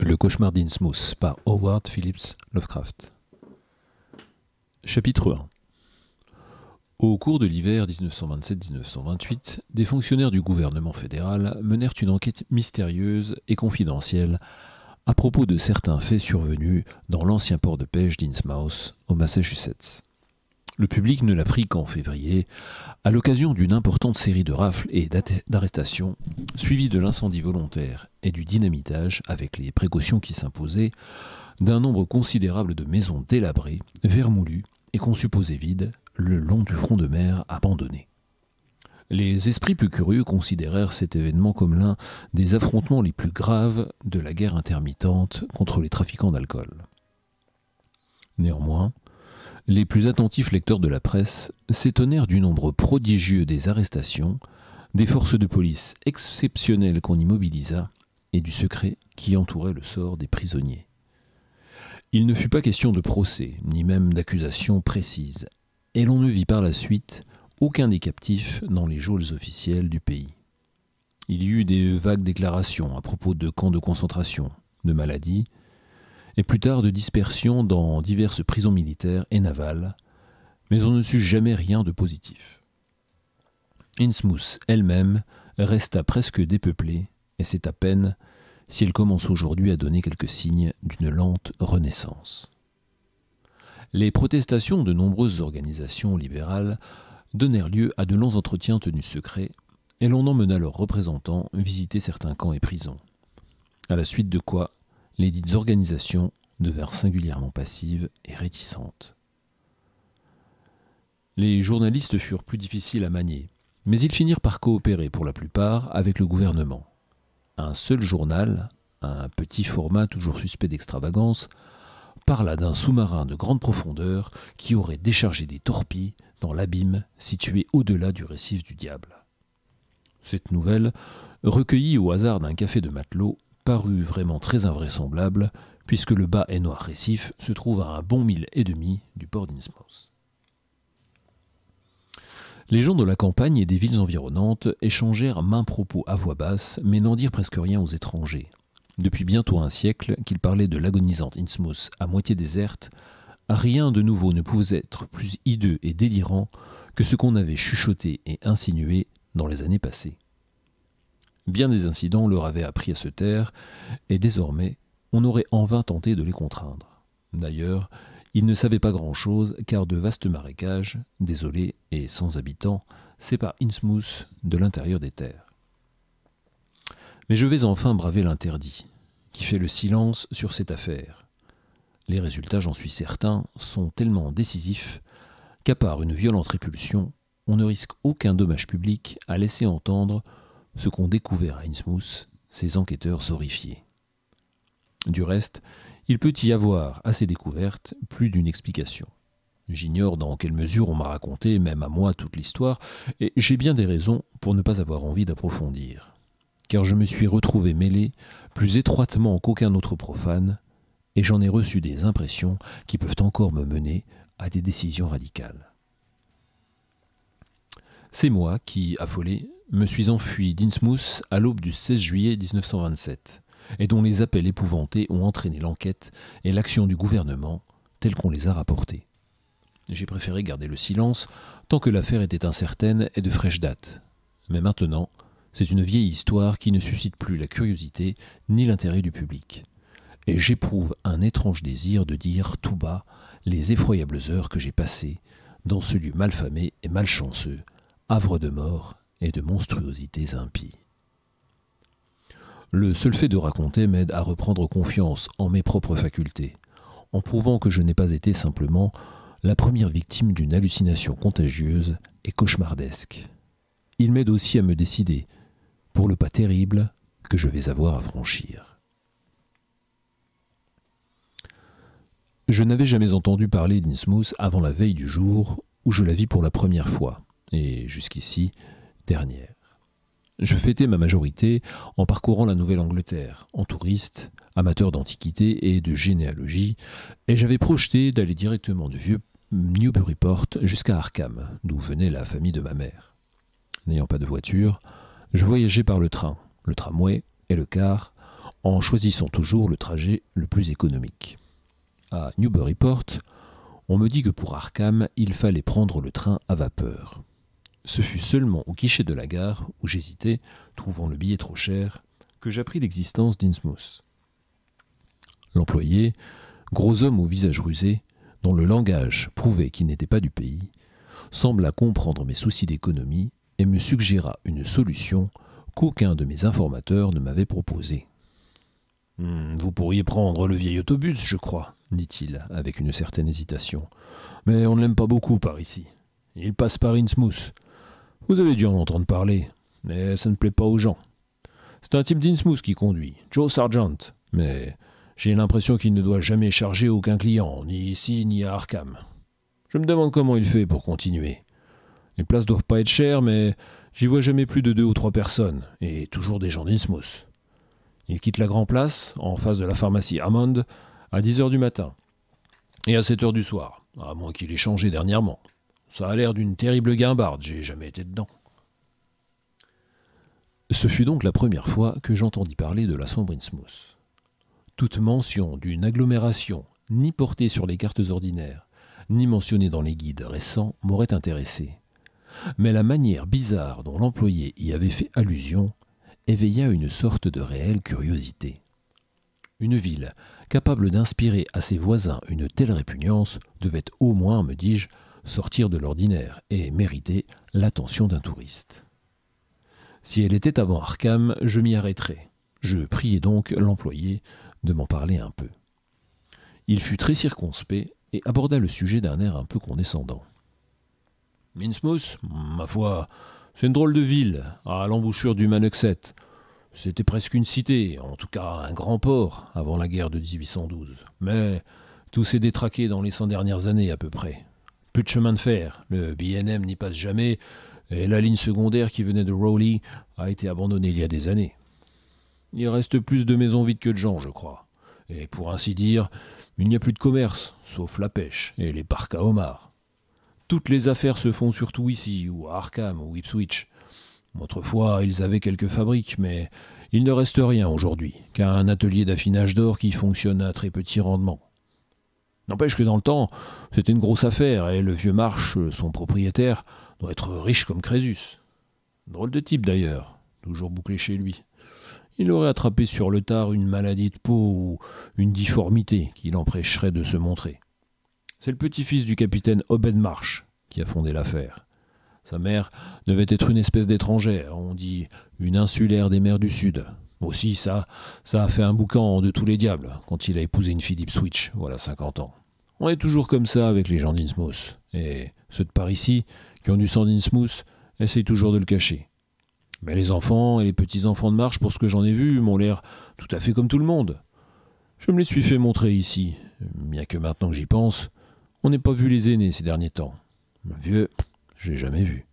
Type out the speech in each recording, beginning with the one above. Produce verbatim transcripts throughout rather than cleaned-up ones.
Le cauchemar d'Innsmouth par Howard Phillips Lovecraft. Chapitre un. Au cours de l'hiver mille neuf cent vingt-sept à mille neuf cent vingt-huit, des fonctionnaires du gouvernement fédéral menèrent une enquête mystérieuse et confidentielle à propos de certains faits survenus dans l'ancien port de pêche d'Innsmouth, au Massachusetts. Le public ne l'apprit qu'en février, à l'occasion d'une importante série de rafles et d'arrestations, suivie de l'incendie volontaire et du dynamitage, avec les précautions qui s'imposaient, d'un nombre considérable de maisons délabrées, vermoulues et qu'on supposait vides, le long du front de mer abandonné. Les esprits plus curieux considérèrent cet événement comme l'un des affrontements les plus graves de la guerre intermittente contre les trafiquants d'alcool. Néanmoins, les plus attentifs lecteurs de la presse s'étonnèrent du nombre prodigieux des arrestations, des forces de police exceptionnelles qu'on y mobilisa et du secret qui entourait le sort des prisonniers. Il ne fut pas question de procès, ni même d'accusation précise, et l'on ne vit par la suite aucun des captifs dans les geôles officielles du pays. Il y eut des vagues déclarations à propos de camps de concentration, de maladies, et plus tard de dispersion dans diverses prisons militaires et navales, mais on ne sut jamais rien de positif. Innsmouth elle-même resta presque dépeuplée, et c'est à peine si elle commence aujourd'hui à donner quelques signes d'une lente renaissance. Les protestations de nombreuses organisations libérales donnèrent lieu à de longs entretiens tenus secrets, et l'on emmena leurs représentants visiter certains camps et prisons, à la suite de quoi les dites organisations devinrent singulièrement passives et réticentes. Les journalistes furent plus difficiles à manier, mais ils finirent par coopérer pour la plupart avec le gouvernement. Un seul journal, un petit format toujours suspect d'extravagance, parla d'un sous-marin de grande profondeur qui aurait déchargé des torpilles dans l'abîme situé au-delà du récif du Diable. Cette nouvelle, recueillie au hasard d'un café de matelot, parut vraiment très invraisemblable, puisque le bas et noir récif se trouve à un bon mille et demi du port d'Innsmouth. Les gens de la campagne et des villes environnantes échangèrent maints propos à voix basse, mais n'en dirent presque rien aux étrangers. Depuis bientôt un siècle qu'ils parlaient de l'agonisante Innsmouth à moitié déserte, rien de nouveau ne pouvait être plus hideux et délirant que ce qu'on avait chuchoté et insinué dans les années passées. Bien des incidents leur avaient appris à se taire, et désormais, on aurait en vain tenté de les contraindre. D'ailleurs, ils ne savaient pas grand-chose, car de vastes marécages, désolés et sans habitants, séparent Innsmouth de l'intérieur des terres. Mais je vais enfin braver l'interdit, qui fait le silence sur cette affaire. Les résultats, j'en suis certain, sont tellement décisifs qu'à part une violente répulsion, on ne risque aucun dommage public à laisser entendre ce qu'ont découvert à Innsmouth ces enquêteurs horrifiés. Du reste, il peut y avoir à ces découvertes plus d'une explication. J'ignore dans quelle mesure on m'a raconté, même à moi, toute l'histoire, et j'ai bien des raisons pour ne pas avoir envie d'approfondir. Car je me suis retrouvé mêlé plus étroitement qu'aucun autre profane, et j'en ai reçu des impressions qui peuvent encore me mener à des décisions radicales. C'est moi qui, affolé, me suis enfui d'Innsmouth à l'aube du seize juillet mille neuf cent vingt-sept, et dont les appels épouvantés ont entraîné l'enquête et l'action du gouvernement tels qu'on les a rapportés. J'ai préféré garder le silence tant que l'affaire était incertaine et de fraîche date. Mais maintenant, c'est une vieille histoire qui ne suscite plus la curiosité ni l'intérêt du public. Et j'éprouve un étrange désir de dire tout bas les effroyables heures que j'ai passées dans ce lieu malfamé et malchanceux, havre de mort et de monstruosités impies. Le seul fait de raconter m'aide à reprendre confiance en mes propres facultés, en prouvant que je n'ai pas été simplement la première victime d'une hallucination contagieuse et cauchemardesque. Il m'aide aussi à me décider pour le pas terrible que je vais avoir à franchir. Je n'avais jamais entendu parler d'Innsmouth avant la veille du jour où je la vis pour la première fois, et jusqu'ici, dernière. Je fêtais ma majorité en parcourant la Nouvelle-Angleterre, en touriste, amateur d'antiquités et de généalogie, et j'avais projeté d'aller directement du vieux Newburyport jusqu'à Arkham, d'où venait la famille de ma mère. N'ayant pas de voiture, je voyageais par le train, le tramway et le car, en choisissant toujours le trajet le plus économique. À Newburyport, on me dit que pour Arkham, il fallait prendre le train à vapeur. Ce fut seulement au guichet de la gare, où j'hésitais, trouvant le billet trop cher, que j'appris l'existence d'Innsmouth. L'employé, gros homme au visage rusé, dont le langage prouvait qu'il n'était pas du pays, sembla comprendre mes soucis d'économie et me suggéra une solution qu'aucun de mes informateurs ne m'avait proposée. Hmm, « Vous pourriez prendre le vieil autobus, je crois, » dit-il, avec une certaine hésitation. « Mais on ne l'aime pas beaucoup par ici. Il passe par Innsmouth. Vous avez dû en entendre parler, mais ça ne plaît pas aux gens. C'est un type d'Innsmouth qui conduit, Joe Sargent, mais j'ai l'impression qu'il ne doit jamais charger aucun client, ni ici ni à Arkham. Je me demande comment il fait pour continuer. Les places doivent pas être chères, mais j'y vois jamais plus de deux ou trois personnes, et toujours des gens d'Innsmouth. Il quitte la Grand Place, en face de la pharmacie Hammond, à dix heures du matin, et à sept heures du soir, à moins qu'il ait changé dernièrement. Ça a l'air d'une terrible guimbarde, j'ai jamais été dedans. » Ce fut donc la première fois que j'entendis parler de la sombre Innsmouth. Toute mention d'une agglomération, ni portée sur les cartes ordinaires, ni mentionnée dans les guides récents, m'aurait intéressé. Mais la manière bizarre dont l'employé y avait fait allusion éveilla une sorte de réelle curiosité. Une ville capable d'inspirer à ses voisins une telle répugnance devait au moins, me dis-je, sortir de l'ordinaire et mériter l'attention d'un touriste. Si elle était avant Arkham, je m'y arrêterais. Je priai donc l'employé de m'en parler un peu. Il fut très circonspect et aborda le sujet d'un air un peu condescendant. « Innsmouth, ma foi, c'est une drôle de ville, à l'embouchure du Manoxet. C'était presque une cité, en tout cas un grand port, avant la guerre de dix-huit cent douze. Mais tout s'est détraqué dans les cent dernières années à peu près. Plus de chemin de fer, le B and M n'y passe jamais, et la ligne secondaire qui venait de Rowley a été abandonnée il y a des années. Il reste plus de maisons vides que de gens, je crois. Et pour ainsi dire, il n'y a plus de commerce, sauf la pêche et les parcs à homards. Toutes les affaires se font surtout ici, ou à Arkham, ou Ipswich. Autrefois, ils avaient quelques fabriques, mais il ne reste rien aujourd'hui, qu'un atelier d'affinage d'or qui fonctionne à très petit rendement. N'empêche que dans le temps, c'était une grosse affaire, et le vieux Marsh, son propriétaire, doit être riche comme Crésus. Drôle de type d'ailleurs, toujours bouclé chez lui. Il aurait attrapé sur le tard une maladie de peau ou une difformité qui l'empêcherait de se montrer. C'est le petit-fils du capitaine Obed Marsh qui a fondé l'affaire. Sa mère devait être une espèce d'étrangère, on dit une insulaire des mers du Sud. Aussi, ça, ça a fait un boucan de tous les diables quand il a épousé une fille d'Ipswich, voilà cinquante ans. On est toujours comme ça avec les gens d'Innsmouth, et ceux de par ici, qui ont du sang d'Innsmouth, essayent toujours de le cacher. Mais les enfants et les petits-enfants de Marsh, pour ce que j'en ai vu, m'ont l'air tout à fait comme tout le monde. Je me les suis fait montrer ici, bien que maintenant que j'y pense, on n'ait pas vu les aînés ces derniers temps. Le vieux, je l'ai jamais vu.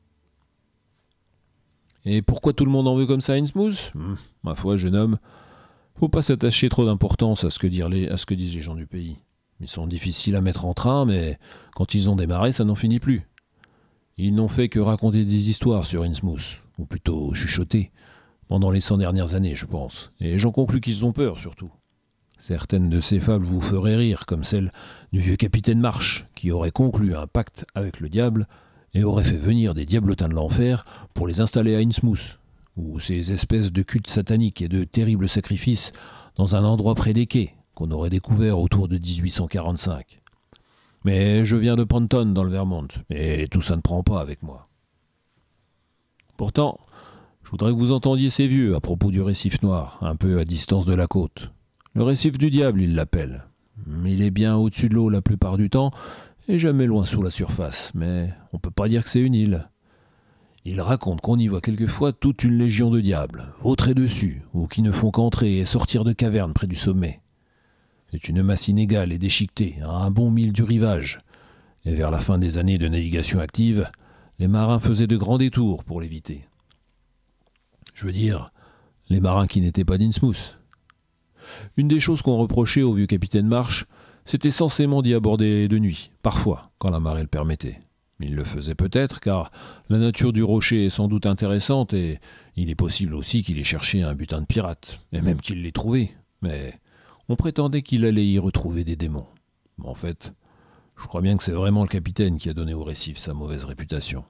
Et pourquoi tout le monde en veut comme ça à Innsmouth ? Hum, Ma foi, jeune homme, faut pas s'attacher trop d'importance à ce que dire les, à ce que disent les gens du pays. Ils sont difficiles à mettre en train, mais quand ils ont démarré, ça n'en finit plus. Ils n'ont fait que raconter des histoires sur Innsmouth, ou plutôt chuchoter, pendant les cent dernières années, je pense. Et j'en conclus qu'ils ont peur, surtout. Certaines de ces fables vous feraient rire, comme celle du vieux capitaine Marsh, qui aurait conclu un pacte avec le diable et aurait fait venir des diablotins de l'enfer pour les installer à Innsmouth, ou ces espèces de cultes sataniques et de terribles sacrifices dans un endroit près des quais qu'on aurait découvert autour de dix-huit cent quarante-cinq. Mais je viens de Prenton, dans le Vermont, et tout ça ne prend pas avec moi. Pourtant, je voudrais que vous entendiez ces vieux à propos du récif noir, un peu à distance de la côte. Le récif du diable, ils l'appellent. Il est bien au-dessus de l'eau la plupart du temps, et jamais loin sous la surface, mais on ne peut pas dire que c'est une île. Il raconte qu'on y voit quelquefois toute une légion de diables, vautrer dessus, ou qui ne font qu'entrer et sortir de cavernes près du sommet. C'est une masse inégale et déchiquetée, à un bon mille du rivage, et vers la fin des années de navigation active, les marins faisaient de grands détours pour l'éviter. Je veux dire, les marins qui n'étaient pas d'Innsmouth. Une des choses qu'on reprochait au vieux capitaine Marsh, c'était censément d'y aborder de nuit, parfois, quand la marée le permettait. Il le faisait peut-être, car la nature du rocher est sans doute intéressante, et il est possible aussi qu'il ait cherché un butin de pirate, et même qu'il l'ait trouvé. Mais on prétendait qu'il allait y retrouver des démons. En fait, je crois bien que c'est vraiment le capitaine qui a donné au récif sa mauvaise réputation.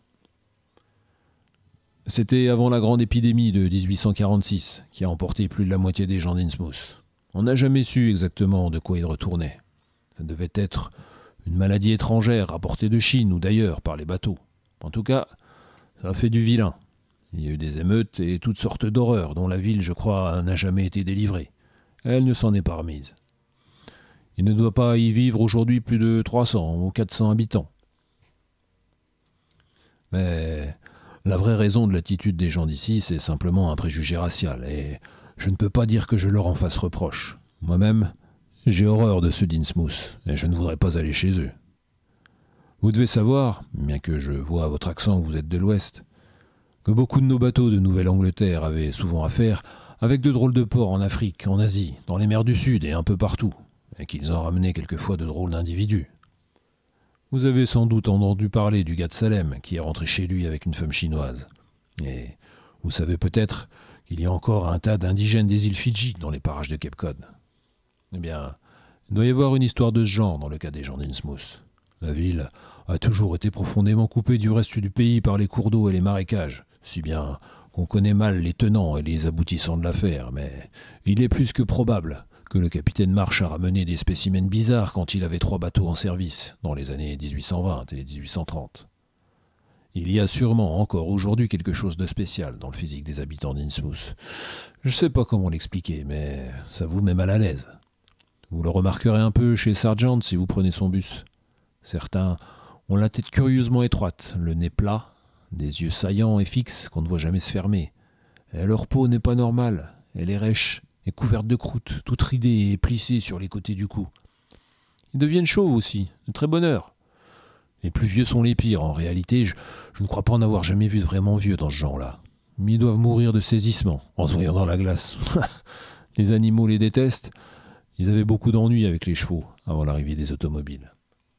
C'était avant la grande épidémie de dix-huit cent quarante-six, qui a emporté plus de la moitié des gens d'Innsmouth. On n'a jamais su exactement de quoi il retournait. Ça devait être une maladie étrangère rapportée de Chine ou d'ailleurs par les bateaux. En tout cas, ça a fait du vilain. Il y a eu des émeutes et toutes sortes d'horreurs dont la ville, je crois, n'a jamais été délivrée. Elle ne s'en est pas remise. Il ne doit pas y vivre aujourd'hui plus de trois cents ou quatre cents habitants. Mais la vraie raison de l'attitude des gens d'ici, c'est simplement un préjugé racial, et je ne peux pas dire que je leur en fasse reproche. Moi-même, j'ai horreur de ceux d'Innsmouth, et je ne voudrais pas aller chez eux. Vous devez savoir, bien que je vois à votre accent que vous êtes de l'Ouest, que beaucoup de nos bateaux de Nouvelle-Angleterre avaient souvent affaire avec de drôles de ports en Afrique, en Asie, dans les mers du Sud et un peu partout, et qu'ils en ramenaient quelquefois de drôles d'individus. Vous avez sans doute entendu parler du gars de Salem qui est rentré chez lui avec une femme chinoise. Et vous savez peut-être qu'il y a encore un tas d'indigènes des îles Fidji dans les parages de Cape Cod. Eh bien, il doit y avoir une histoire de ce genre dans le cas des gens d'Innsmouth. La ville a toujours été profondément coupée du reste du pays par les cours d'eau et les marécages, si bien qu'on connaît mal les tenants et les aboutissants de l'affaire, mais il est plus que probable que le capitaine Marsh a ramené des spécimens bizarres quand il avait trois bateaux en service, dans les années dix-huit cent vingt et dix-huit cent trente. Il y a sûrement encore aujourd'hui quelque chose de spécial dans le physique des habitants d'Innsmouth. Je ne sais pas comment l'expliquer, mais ça vous met mal à l'aise. Vous le remarquerez un peu chez Sargent si vous prenez son bus. Certains ont la tête curieusement étroite, le nez plat, des yeux saillants et fixes qu'on ne voit jamais se fermer. Et leur peau n'est pas normale, elle est rêche et couverte de croûte, toute ridée et plissée sur les côtés du cou. Ils deviennent chauves aussi, de très bonne heure. Les plus vieux sont les pires, en réalité, je, je ne crois pas en avoir jamais vu de vraiment vieux dans ce genre-là. Mais ils doivent mourir de saisissement, en se voyant dans la glace. Les animaux les détestent, ils avaient beaucoup d'ennuis avec les chevaux, avant l'arrivée des automobiles.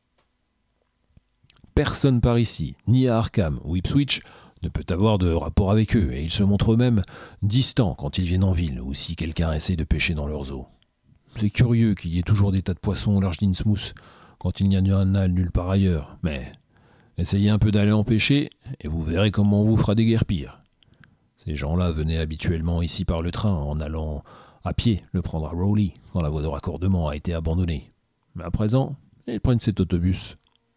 Personne par ici, ni à Arkham ou Ipswich, ne peut avoir de rapport avec eux, et ils se montrent eux-mêmes distants quand ils viennent en ville, ou si quelqu'un essaie de pêcher dans leurs eaux. C'est curieux qu'il y ait toujours des tas de poissons au large d'Innsmouth, quand il n'y en a nulle part ailleurs, mais essayez un peu d'aller en pêcher, et vous verrez comment on vous fera déguerpir. Ces gens-là venaient habituellement ici par le train, en allant à pied le prendre à Rowley, quand la voie de raccordement a été abandonnée. Mais à présent, ils prennent cet autobus.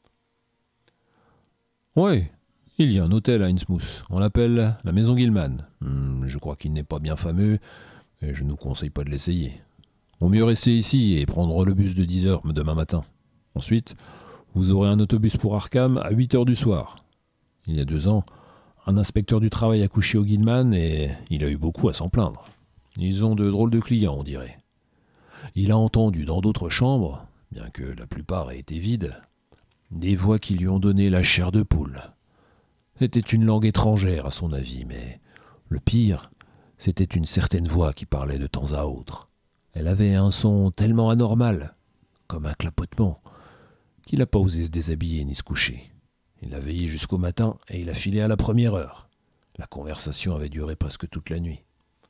Ouais, il y a un hôtel à Innsmouth. On l'appelle la Maison Gilman. Hmm, je crois qu'il n'est pas bien fameux, et je ne vous conseille pas de l'essayer. Vaut mieux rester ici et prendre le bus de dix heures demain matin. Ensuite, vous aurez un autobus pour Arkham à huit heures du soir. Il y a deux ans, un inspecteur du travail a couché au Gilman et il a eu beaucoup à s'en plaindre. Ils ont de drôles de clients, on dirait. Il a entendu dans d'autres chambres, bien que la plupart aient été vides, des voix qui lui ont donné la chair de poule. C'était une langue étrangère à son avis, mais le pire, c'était une certaine voix qui parlait de temps à autre. Elle avait un son tellement anormal, comme un clapotement, qu'il n'a pas osé se déshabiller ni se coucher. Il a veillé jusqu'au matin et il a filé à la première heure. La conversation avait duré presque toute la nuit.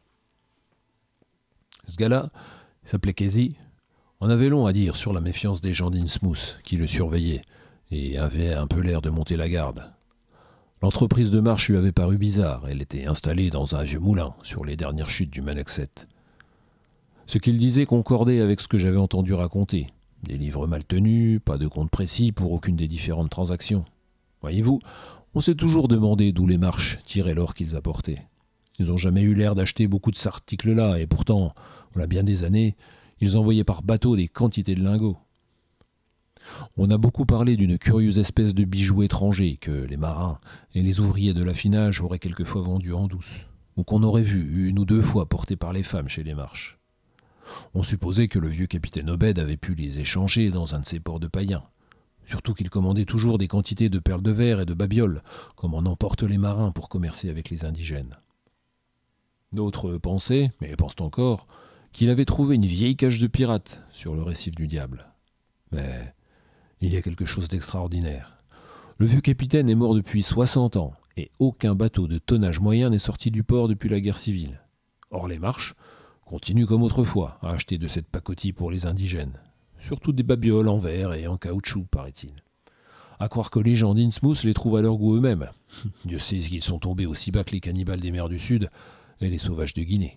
Ce gars-là, il s'appelait Casey. On avait long à dire sur la méfiance des gens d'Innsmouth qui le surveillaient et avait un peu l'air de monter la garde. L'entreprise de marche lui avait paru bizarre. Elle était installée dans un vieux moulin sur les dernières chutes du Manaxet. Ce qu'il disait concordait avec ce que j'avais entendu raconter. Des livres mal tenus, pas de compte précis pour aucune des différentes transactions. Voyez-vous, on s'est toujours demandé d'où les marches tiraient l'or qu'ils apportaient. Ils n'ont jamais eu l'air d'acheter beaucoup de ces articles-là, et pourtant, voilà bien des années, ils envoyaient par bateau des quantités de lingots. On a beaucoup parlé d'une curieuse espèce de bijou étranger que les marins et les ouvriers de l'affinage auraient quelquefois vendu en douce, ou qu'on aurait vu une ou deux fois porté par les femmes chez les marches. On supposait que le vieux capitaine Obed avait pu les échanger dans un de ses ports de païens, surtout qu'il commandait toujours des quantités de perles de verre et de babioles, comme en emportent les marins pour commercer avec les indigènes. D'autres pensaient, mais pensent encore, qu'il avait trouvé une vieille cage de pirate sur le récif du diable. Mais il y a quelque chose d'extraordinaire. Le vieux capitaine est mort depuis soixante ans, et aucun bateau de tonnage moyen n'est sorti du port depuis la guerre civile. Or les marches continuent comme autrefois à acheter de cette pacotille pour les indigènes, surtout des babioles en verre et en caoutchouc, paraît-il. À croire que les gens d'Innsmouth les trouvent à leur goût eux-mêmes. Dieu sait qu'ils sont tombés aussi bas que les cannibales des mers du Sud et les sauvages de Guinée.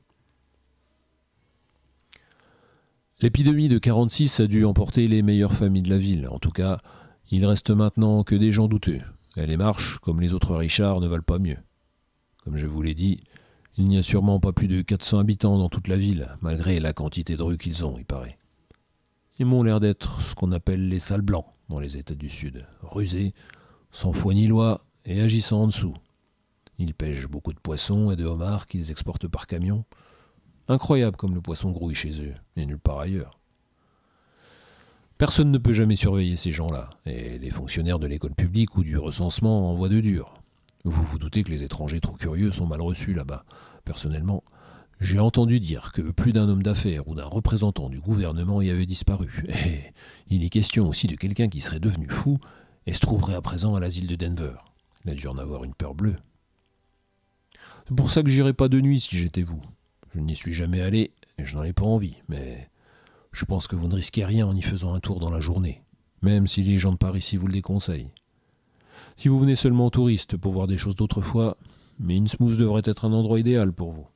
L'épidémie de quarante-six a dû emporter les meilleures familles de la ville. En tout cas, il reste maintenant que des gens douteux. Et les marches, comme les autres Richards, ne valent pas mieux. Comme je vous l'ai dit, il n'y a sûrement pas plus de quatre cents habitants dans toute la ville, malgré la quantité de rues qu'ils ont, il paraît. Ils m'ont l'air d'être ce qu'on appelle les sales blancs dans les États du Sud, rusés, sans foi ni loi et agissant en dessous. Ils pêchent beaucoup de poissons et de homards qu'ils exportent par camion. Incroyable comme le poisson grouille chez eux, et nulle part ailleurs. Personne ne peut jamais surveiller ces gens-là, et les fonctionnaires de l'école publique ou du recensement envoient de dur. Vous vous doutez que les étrangers trop curieux sont mal reçus là-bas. Personnellement, j'ai entendu dire que plus d'un homme d'affaires ou d'un représentant du gouvernement y avait disparu. Et il est question aussi de quelqu'un qui serait devenu fou et se trouverait à présent à l'asile de Denver. Il a dû en avoir une peur bleue. C'est pour ça que j'irais pas de nuit si j'étais vous. Je n'y suis jamais allé et je n'en ai pas envie, mais je pense que vous ne risquez rien en y faisant un tour dans la journée, même si les gens de par ici vous le déconseillent. Si vous venez seulement en touriste pour voir des choses d'autrefois, mais Innsmouth devrait être un endroit idéal pour vous.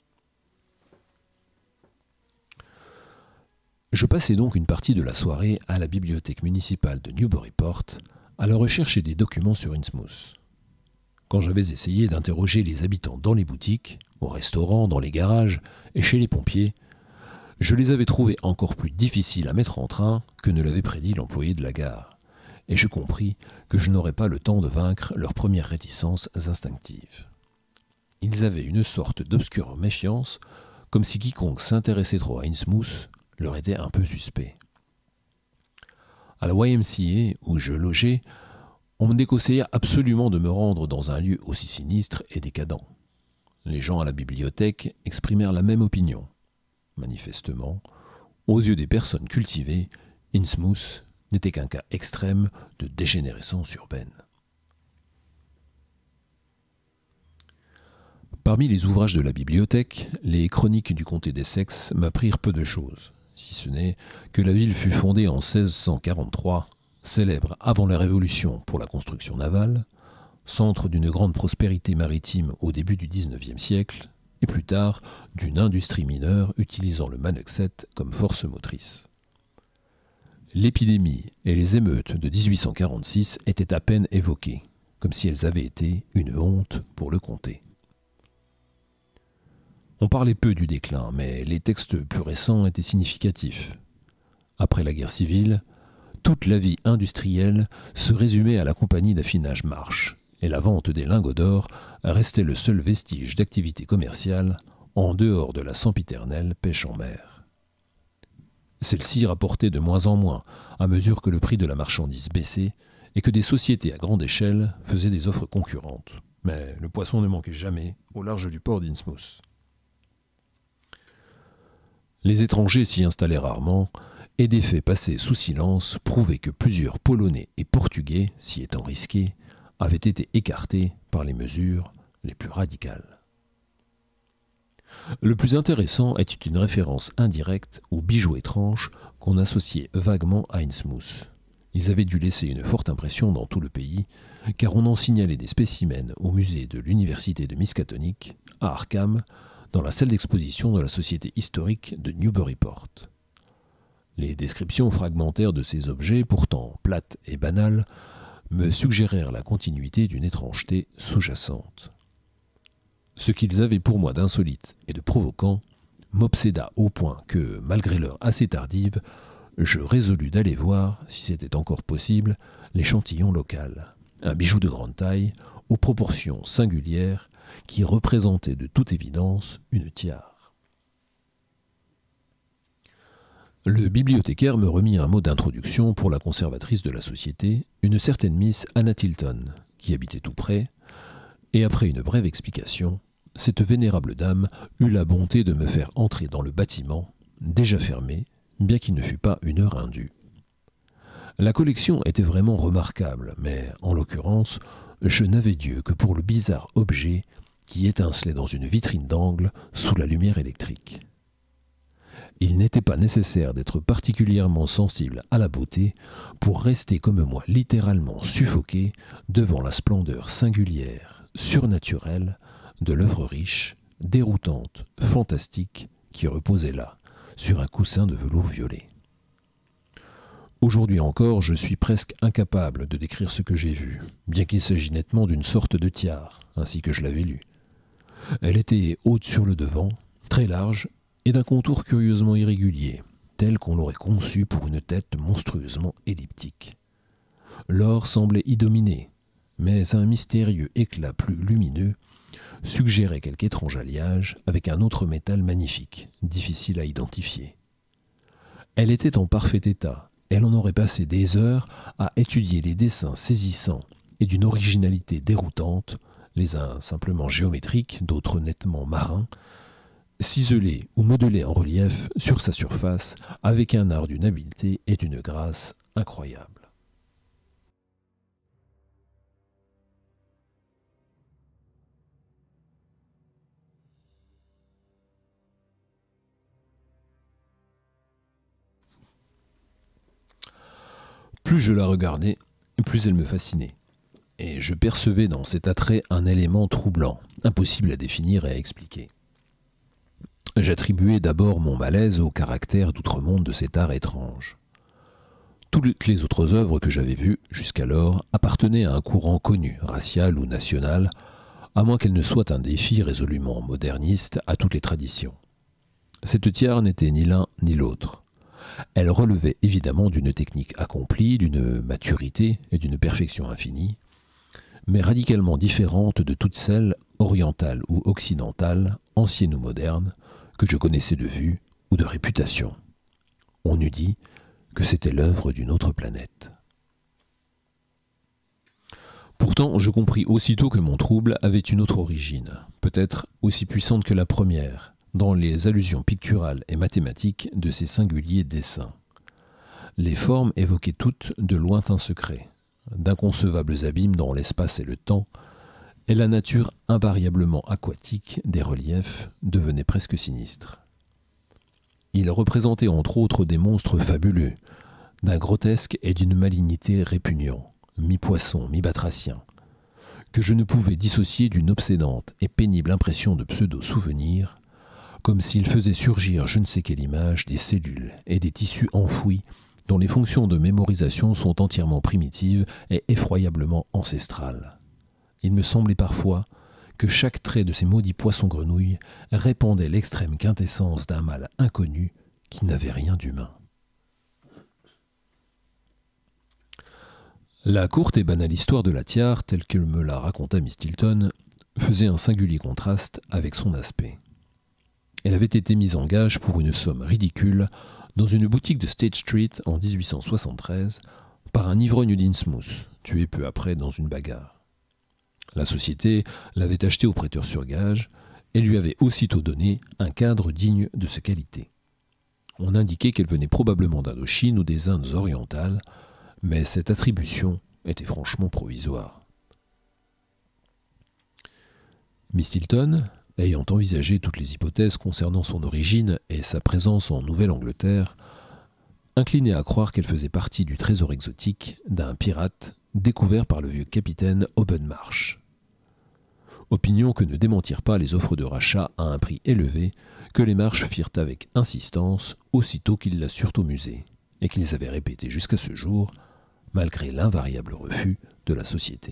Je passai donc une partie de la soirée à la bibliothèque municipale de Newburyport à la recherche des documents sur Innsmouth. Quand j'avais essayé d'interroger les habitants dans les boutiques, au restaurant, dans les garages et chez les pompiers, je les avais trouvés encore plus difficiles à mettre en train que ne l'avait prédit l'employé de la gare, et je compris que je n'aurais pas le temps de vaincre leurs premières réticences instinctives. Ils avaient une sorte d'obscure méfiance, comme si quiconque s'intéressait trop à Innsmouth leur était un peu suspect. À la Y M C A, où je logeais, on me déconseilla absolument de me rendre dans un lieu aussi sinistre et décadent. Les gens à la bibliothèque exprimèrent la même opinion. Manifestement, aux yeux des personnes cultivées, Innsmouth n'était qu'un cas extrême de dégénérescence urbaine. Parmi les ouvrages de la bibliothèque, les chroniques du comté d'Essex m'apprirent peu de choses, si ce n'est que la ville fut fondée en seize cent quarante-trois, célèbre avant la Révolution pour la construction navale, centre d'une grande prospérité maritime au début du dix-neuvième siècle, et plus tard d'une industrie mineure utilisant le Mannoxet comme force motrice. L'épidémie et les émeutes de dix-huit cent quarante-six étaient à peine évoquées, comme si elles avaient été une honte pour le comté. On parlait peu du déclin, mais les textes plus récents étaient significatifs. Après la guerre civile, toute la vie industrielle se résumait à la compagnie d'affinage Marsh, et la vente des lingots d'or restait le seul vestige d'activité commerciale en dehors de la sempiternelle pêche en mer. Celle-ci rapportait de moins en moins à mesure que le prix de la marchandise baissait et que des sociétés à grande échelle faisaient des offres concurrentes. Mais le poisson ne manquait jamais au large du port d'Innsmouth. Les étrangers s'y installaient rarement, et des faits passés sous silence prouvaient que plusieurs Polonais et Portugais, s'y étant risqués, avaient été écartés par les mesures les plus radicales. Le plus intéressant était une référence indirecte aux bijoux étranges qu'on associait vaguement à Innsmouth. Ils avaient dû laisser une forte impression dans tout le pays, car on en signalait des spécimens au musée de l'université de Miskatonic, à Arkham, dans la salle d'exposition de la Société historique de Newburyport. Les descriptions fragmentaires de ces objets, pourtant plates et banales, me suggérèrent la continuité d'une étrangeté sous-jacente. Ce qu'ils avaient pour moi d'insolite et de provoquant m'obséda au point que, malgré l'heure assez tardive, je résolus d'aller voir, si c'était encore possible, l'échantillon local, un bijou de grande taille, aux proportions singulières, qui représentait de toute évidence une tiare. Le bibliothécaire me remit un mot d'introduction pour la conservatrice de la société, une certaine Miss Anna Tilton, qui habitait tout près, et après une brève explication, cette vénérable dame eut la bonté de me faire entrer dans le bâtiment, déjà fermé, bien qu'il ne fût pas une heure indue. La collection était vraiment remarquable, mais en l'occurrence, je n'avais Dieu que pour le bizarre objet qui étincelait dans une vitrine d'angle sous la lumière électrique. Il n'était pas nécessaire d'être particulièrement sensible à la beauté pour rester comme moi littéralement suffoqué devant la splendeur singulière, surnaturelle, de l'œuvre riche, déroutante, fantastique, qui reposait là, sur un coussin de velours violet. Aujourd'hui encore, je suis presque incapable de décrire ce que j'ai vu, bien qu'il s'agisse nettement d'une sorte de tiare, ainsi que je l'avais lu. Elle était haute sur le devant, très large, et d'un contour curieusement irrégulier, tel qu'on l'aurait conçu pour une tête monstrueusement elliptique. L'or semblait y dominer, mais un mystérieux éclat plus lumineux suggérait quelque étrange alliage avec un autre métal magnifique, difficile à identifier. Elle était en parfait état. Elle en aurait passé des heures à étudier les dessins saisissants et d'une originalité déroutante, les uns simplement géométriques, d'autres nettement marins, ciselés ou modelés en relief sur sa surface avec un art d'une habileté et d'une grâce incroyables. Plus je la regardais, plus elle me fascinait. Et je percevais dans cet attrait un élément troublant, impossible à définir et à expliquer. J'attribuais d'abord mon malaise au caractère d'outre-monde de cet art étrange. Toutes les autres œuvres que j'avais vues jusqu'alors appartenaient à un courant connu, racial ou national, à moins qu'elle ne soit un défi résolument moderniste à toutes les traditions. Cette tiare n'était ni l'un ni l'autre. Elle relevait évidemment d'une technique accomplie, d'une maturité et d'une perfection infinie, mais radicalement différente de toutes celles, orientales ou occidentales, anciennes ou modernes, que je connaissais de vue ou de réputation. On eût dit que c'était l'œuvre d'une autre planète. Pourtant, je compris aussitôt que mon trouble avait une autre origine, peut-être aussi puissante que la première, dans les allusions picturales et mathématiques de ces singuliers dessins. Les formes évoquaient toutes de lointains secrets, d'inconcevables abîmes dans l'espace et le temps, et la nature invariablement aquatique des reliefs devenait presque sinistre. Ils représentaient entre autres des monstres fabuleux, d'un grotesque et d'une malignité répugnant, mi-poisson, mi-batracien, que je ne pouvais dissocier d'une obsédante et pénible impression de pseudo-souvenirs, comme s'il faisait surgir je ne sais quelle image des cellules et des tissus enfouis dont les fonctions de mémorisation sont entièrement primitives et effroyablement ancestrales. Il me semblait parfois que chaque trait de ces maudits poissons-grenouilles répandait l'extrême quintessence d'un mal inconnu qui n'avait rien d'humain. La courte et banale histoire de la tiare, telle que me la raconta Miss Tilton, faisait un singulier contraste avec son aspect. Elle avait été mise en gage pour une somme ridicule dans une boutique de State Street en dix-huit cent soixante-treize par un ivrogne d'Innsmouth, tué peu après dans une bagarre. La société l'avait achetée au prêteur sur gage et lui avait aussitôt donné un cadre digne de sa qualité. On indiquait qu'elle venait probablement d'Indochine ou des Indes orientales, mais cette attribution était franchement provisoire. Miss Tilton, ayant envisagé toutes les hypothèses concernant son origine et sa présence en Nouvelle-Angleterre, inclinait à croire qu'elle faisait partie du trésor exotique d'un pirate découvert par le vieux capitaine Obenmarsh. Opinion que ne démentirent pas les offres de rachat à un prix élevé que les Marsh firent avec insistance aussitôt qu'ils la surent au musée, et qu'ils avaient répété jusqu'à ce jour, malgré l'invariable refus de la société.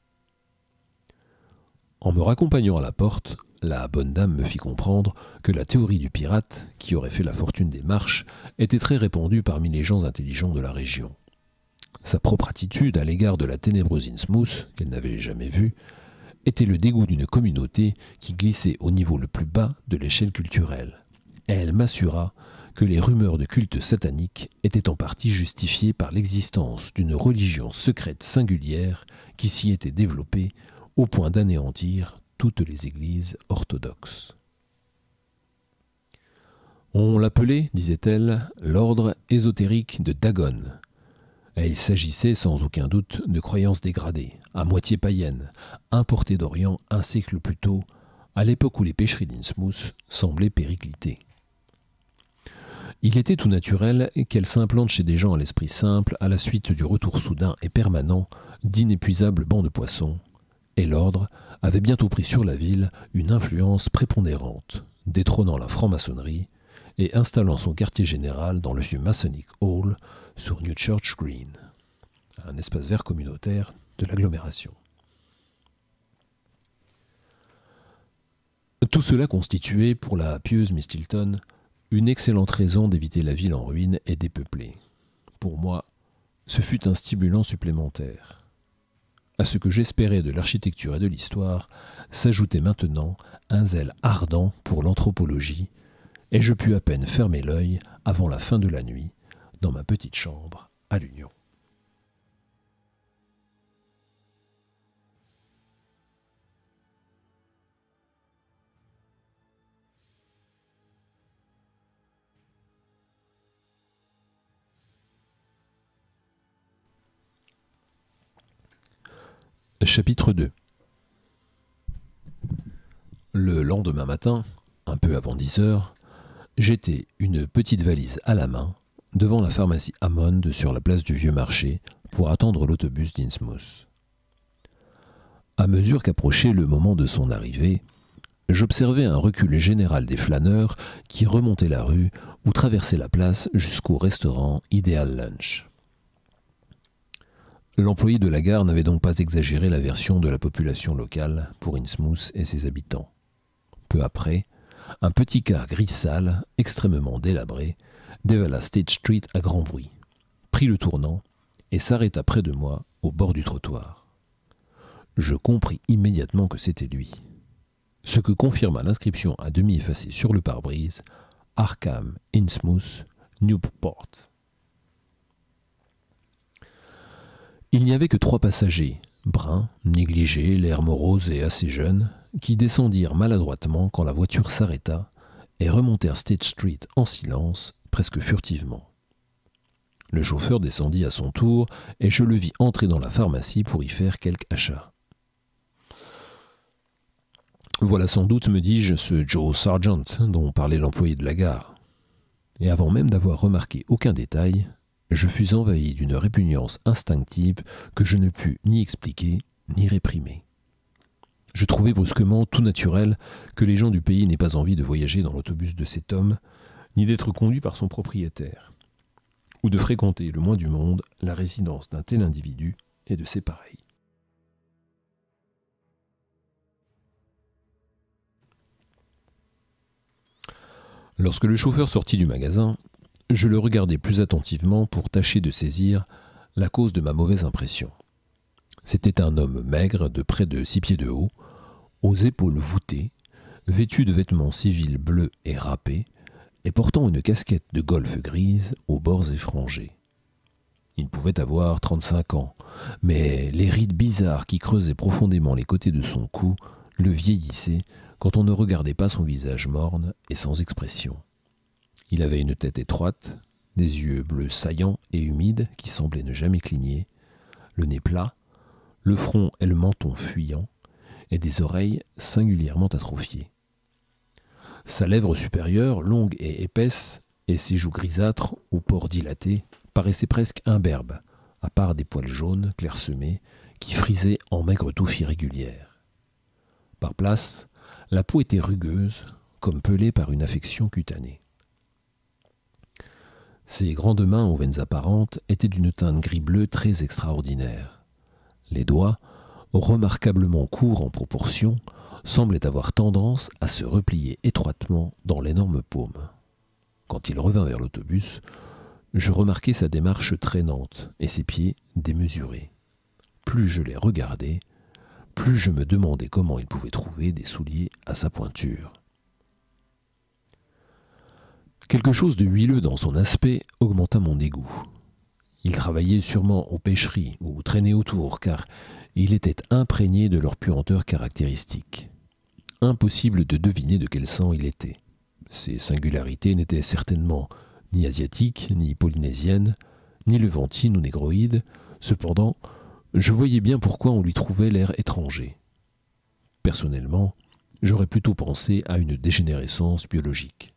En me raccompagnant à la porte, la bonne dame me fit comprendre que la théorie du pirate, qui aurait fait la fortune des Marsh, était très répandue parmi les gens intelligents de la région. Sa propre attitude à l'égard de la ténébreuse Innsmouth, qu'elle n'avait jamais vue, était le dégoût d'une communauté qui glissait au niveau le plus bas de l'échelle culturelle. Et elle m'assura que les rumeurs de culte satanique étaient en partie justifiées par l'existence d'une religion secrète singulière qui s'y était développée au point d'anéantir toutes les églises orthodoxes. On l'appelait, disait-elle, l'ordre ésotérique de Dagon. Et il s'agissait sans aucun doute de croyances dégradées, à moitié païennes, importées d'Orient un siècle plus tôt, à l'époque où les pêcheries d'Innsmouth semblaient péricliter. Il était tout naturel qu'elles s'implantent chez des gens à l'esprit simple à la suite du retour soudain et permanent d'inépuisables bancs de poissons, et l'ordre avait bientôt pris sur la ville une influence prépondérante, détrônant la franc-maçonnerie et installant son quartier général dans le vieux Masonic Hall sur New Church Green, un espace vert communautaire de l'agglomération. Tout cela constituait, pour la pieuse Miss Tilton, une excellente raison d'éviter la ville en ruine et dépeuplée. Pour moi, ce fut un stimulant supplémentaire. À ce que j'espérais de l'architecture et de l'histoire, s'ajoutait maintenant un zèle ardent pour l'anthropologie, et je pus à peine fermer l'œil avant la fin de la nuit, dans ma petite chambre à l'Union. Chapitre deux. Le lendemain matin, un peu avant dix heures, j'étais, une petite valise à la main, devant la pharmacie Hammond sur la place du Vieux Marché pour attendre l'autobus d'Innsmouth. À mesure qu'approchait le moment de son arrivée, j'observais un recul général des flâneurs qui remontaient la rue ou traversaient la place jusqu'au restaurant Ideal Lunch. L'employé de la gare n'avait donc pas exagéré l'aversion de la population locale pour Innsmouth et ses habitants. Peu après, un petit car gris sale, extrêmement délabré, dévala State Street à grand bruit, prit le tournant et s'arrêta près de moi au bord du trottoir. Je compris immédiatement que c'était lui, ce que confirma l'inscription à demi effacée sur le pare-brise « Arkham, Innsmouth, Newport ». Il n'y avait que trois passagers, bruns, négligés, l'air morose et assez jeunes, qui descendirent maladroitement quand la voiture s'arrêta et remontèrent State Street en silence, presque furtivement. Le chauffeur descendit à son tour et je le vis entrer dans la pharmacie pour y faire quelque achat. Voilà sans doute, me dis-je, ce Joe Sargent dont parlait l'employé de la gare. Et avant même d'avoir remarqué aucun détail, je fus envahi d'une répugnance instinctive que je ne pus ni expliquer ni réprimer. Je trouvais brusquement tout naturel que les gens du pays n'aient pas envie de voyager dans l'autobus de cet homme, ni d'être conduits par son propriétaire, ou de fréquenter le moins du monde la résidence d'un tel individu et de ses pareils. Lorsque le chauffeur sortit du magasin, je le regardai plus attentivement pour tâcher de saisir la cause de ma mauvaise impression. C'était un homme maigre de près de six pieds de haut, aux épaules voûtées, vêtu de vêtements civils bleus et râpés, et portant une casquette de golf grise aux bords effrangés. Il pouvait avoir trente-cinq ans, mais les rides bizarres qui creusaient profondément les côtés de son cou le vieillissaient quand on ne regardait pas son visage morne et sans expression. Il avait une tête étroite, des yeux bleus saillants et humides qui semblaient ne jamais cligner, le nez plat, le front et le menton fuyants, et des oreilles singulièrement atrophiées. Sa lèvre supérieure, longue et épaisse, et ses joues grisâtres, aux pores dilatés, paraissaient presque imberbes, à part des poils jaunes clairsemés qui frisaient en maigres touffes irrégulières. Par places, la peau était rugueuse, comme pelée par une affection cutanée. Ses grandes mains aux veines apparentes étaient d'une teinte gris-bleu très extraordinaire. Les doigts, remarquablement courts en proportion, semblaient avoir tendance à se replier étroitement dans l'énorme paume. Quand il revint vers l'autobus, je remarquai sa démarche traînante et ses pieds démesurés. Plus je les regardais, plus je me demandais comment il pouvait trouver des souliers à sa pointure. Quelque chose de huileux dans son aspect augmenta mon dégoût. Il travaillait sûrement aux pêcheries ou traînait autour, car il était imprégné de leur puanteur caractéristique. Impossible de deviner de quel sang il était. Ses singularités n'étaient certainement ni asiatiques, ni polynésiennes, ni Levantine ou négroïde. Cependant, je voyais bien pourquoi on lui trouvait l'air étranger. Personnellement, j'aurais plutôt pensé à une dégénérescence biologique.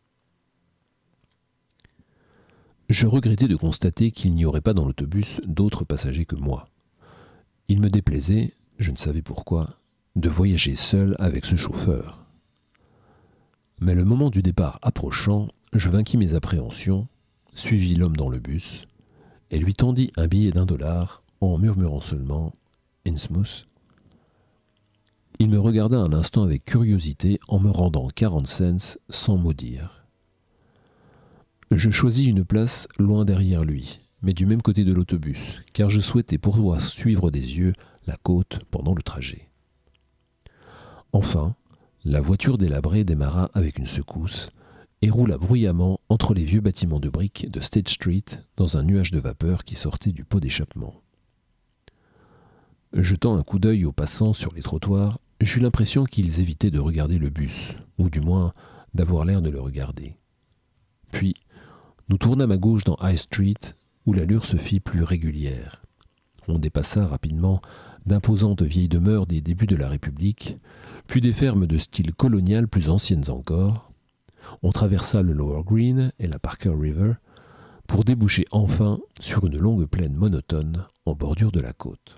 Je regrettais de constater qu'il n'y aurait pas dans l'autobus d'autres passagers que moi. Il me déplaisait, je ne savais pourquoi, de voyager seul avec ce chauffeur. Mais le moment du départ approchant, je vainquis mes appréhensions, suivis l'homme dans le bus, et lui tendis un billet d'un dollar en murmurant seulement « Innsmouth ». Il me regarda un instant avec curiosité en me rendant quarante cents sans mot dire. Je choisis une place loin derrière lui, mais du même côté de l'autobus, car je souhaitais pouvoir suivre des yeux la côte pendant le trajet. Enfin, la voiture délabrée démarra avec une secousse et roula bruyamment entre les vieux bâtiments de briques de State Street dans un nuage de vapeur qui sortait du pot d'échappement. Jetant un coup d'œil aux passants sur les trottoirs, j'eus l'impression qu'ils évitaient de regarder le bus, ou du moins d'avoir l'air de le regarder. Puis, nous tournâmes à gauche dans High Street, où l'allure se fit plus régulière. On dépassa rapidement d'imposantes vieilles demeures des débuts de la République, puis des fermes de style colonial plus anciennes encore. On traversa le Lower Green et la Parker River pour déboucher enfin sur une longue plaine monotone en bordure de la côte.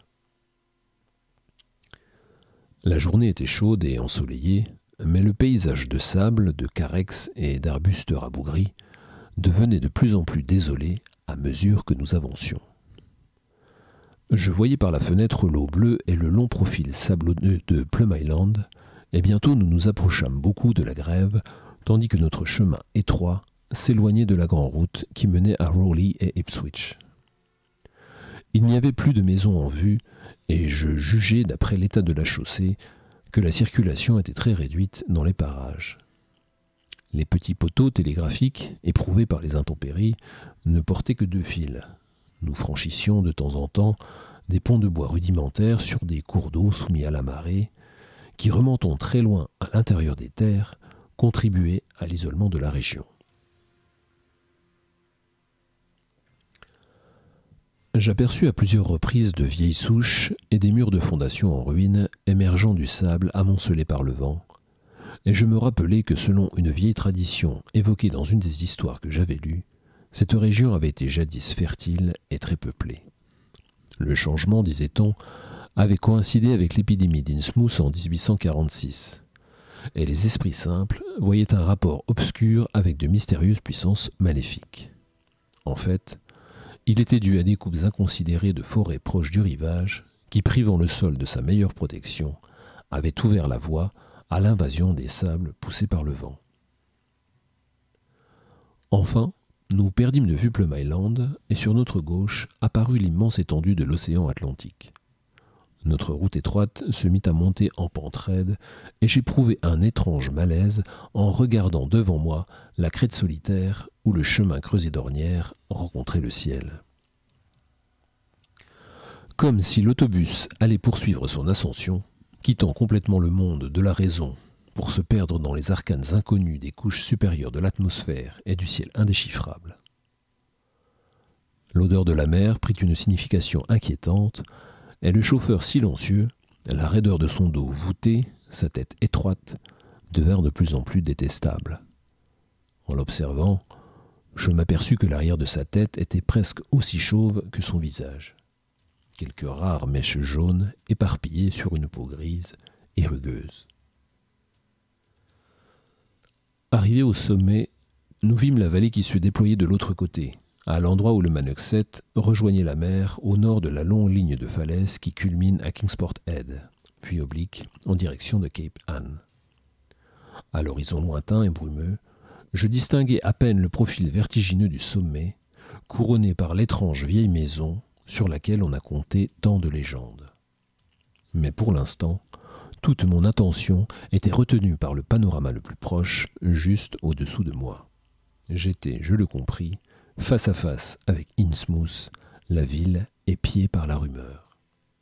La journée était chaude et ensoleillée, mais le paysage de sable, de carex et d'arbustes rabougris devenait de plus en plus désolé à mesure que nous avancions. Je voyais par la fenêtre l'eau bleue et le long profil sablonneux de Plum Island, et bientôt nous nous approchâmes beaucoup de la grève, tandis que notre chemin étroit s'éloignait de la grande route qui menait à Rowley et Ipswich. Il n'y avait plus de maisons en vue, et je jugeais, d'après l'état de la chaussée, que la circulation était très réduite dans les parages. Les petits poteaux télégraphiques, éprouvés par les intempéries, ne portaient que deux fils. Nous franchissions de temps en temps des ponts de bois rudimentaires sur des cours d'eau soumis à la marée, qui, remontant très loin à l'intérieur des terres, contribuaient à l'isolement de la région. J'aperçus à plusieurs reprises de vieilles souches et des murs de fondation en ruine émergeant du sable amoncelé par le vent, et je me rappelai que selon une vieille tradition évoquée dans une des histoires que j'avais lues, cette région avait été jadis fertile et très peuplée. Le changement, disait-on, avait coïncidé avec l'épidémie d'Innsmouth en dix-huit cent quarante-six, et les esprits simples voyaient un rapport obscur avec de mystérieuses puissances maléfiques. En fait, il était dû à des coupes inconsidérées de forêts proches du rivage qui, privant le sol de sa meilleure protection, avaient ouvert la voie à l'invasion des sables poussés par le vent. Enfin, nous perdîmes de vue Plum Island et sur notre gauche apparut l'immense étendue de l'océan Atlantique. Notre route étroite se mit à monter en pente raide et j'éprouvai un étrange malaise en regardant devant moi la crête solitaire où le chemin creusé d'ornières rencontrait le ciel. Comme si l'autobus allait poursuivre son ascension, quittant complètement le monde de la raison pour se perdre dans les arcanes inconnus des couches supérieures de l'atmosphère et du ciel indéchiffrable. L'odeur de la mer prit une signification inquiétante, et le chauffeur silencieux, la raideur de son dos voûté, sa tête étroite, devinrent de plus en plus détestables. En l'observant, je m'aperçus que l'arrière de sa tête était presque aussi chauve que son visage. Quelques rares mèches jaunes éparpillées sur une peau grise et rugueuse. Arrivés au sommet, nous vîmes la vallée qui se déployait de l'autre côté, à l'endroit où le Manoxet rejoignait la mer au nord de la longue ligne de falaises qui culmine à Kingsport Head, puis oblique en direction de Cape Ann. À l'horizon lointain et brumeux, je distinguais à peine le profil vertigineux du sommet, couronné par l'étrange vieille maison sur laquelle on a compté tant de légendes. Mais pour l'instant, toute mon attention était retenue par le panorama le plus proche, juste au-dessous de moi. J'étais, je le compris, face à face avec Innsmouth, la ville épiée par la rumeur.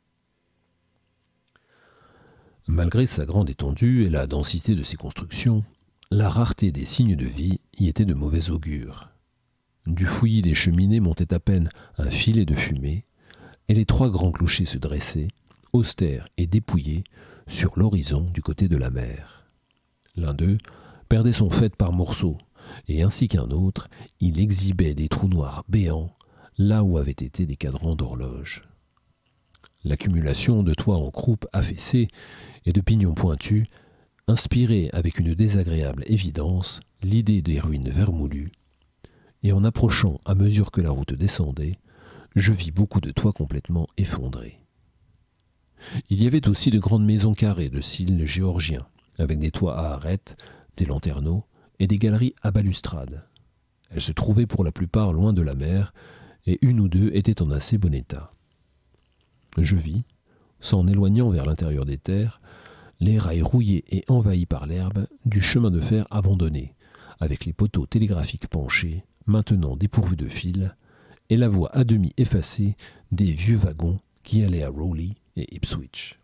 Malgré sa grande étendue et la densité de ses constructions, la rareté des signes de vie y était de mauvais augure. Du fouillis des cheminées montait à peine un filet de fumée, et les trois grands clochers se dressaient, austères et dépouillés, sur l'horizon du côté de la mer. L'un d'eux perdait son faîte par morceaux, et ainsi qu'un autre, il exhibait des trous noirs béants, là où avaient été des cadrans d'horloge. L'accumulation de toits en croupe affaissée et de pignons pointus inspirait avec une désagréable évidence l'idée des ruines vermoulues, et en approchant à mesure que la route descendait, je vis beaucoup de toits complètement effondrés. Il y avait aussi de grandes maisons carrées de style géorgien, avec des toits à arêtes, des lanterneaux et des galeries à balustrades. Elles se trouvaient pour la plupart loin de la mer, et une ou deux étaient en assez bon état. Je vis, s'en éloignant vers l'intérieur des terres, les rails rouillés et envahis par l'herbe du chemin de fer abandonné, avec les poteaux télégraphiques penchés, maintenant dépourvus de fils, et la voie à demi effacée des vieux wagons qui allaient à Rowley et Ipswich.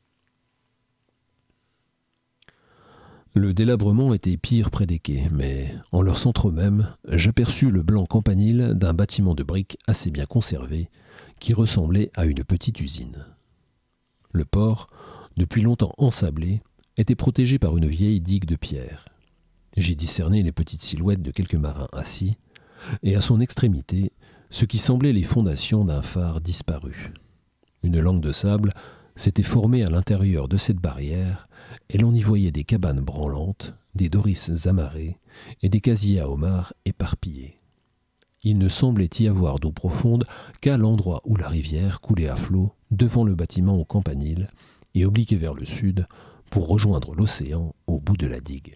Le délabrement était pire près des quais, mais en leur centre même, j'aperçus le blanc campanile d'un bâtiment de briques assez bien conservé, qui ressemblait à une petite usine. Le port, depuis longtemps ensablé, était protégé par une vieille digue de pierre. J'y discernai les petites silhouettes de quelques marins assis, et à son extrémité, ce qui semblait les fondations d'un phare disparu. Une langue de sable s'était formée à l'intérieur de cette barrière, et l'on y voyait des cabanes branlantes, des doris amarrés et des casiers à homards éparpillés. Il ne semblait y avoir d'eau profonde qu'à l'endroit où la rivière coulait à flot devant le bâtiment au campanile et obliquait vers le sud pour rejoindre l'océan au bout de la digue.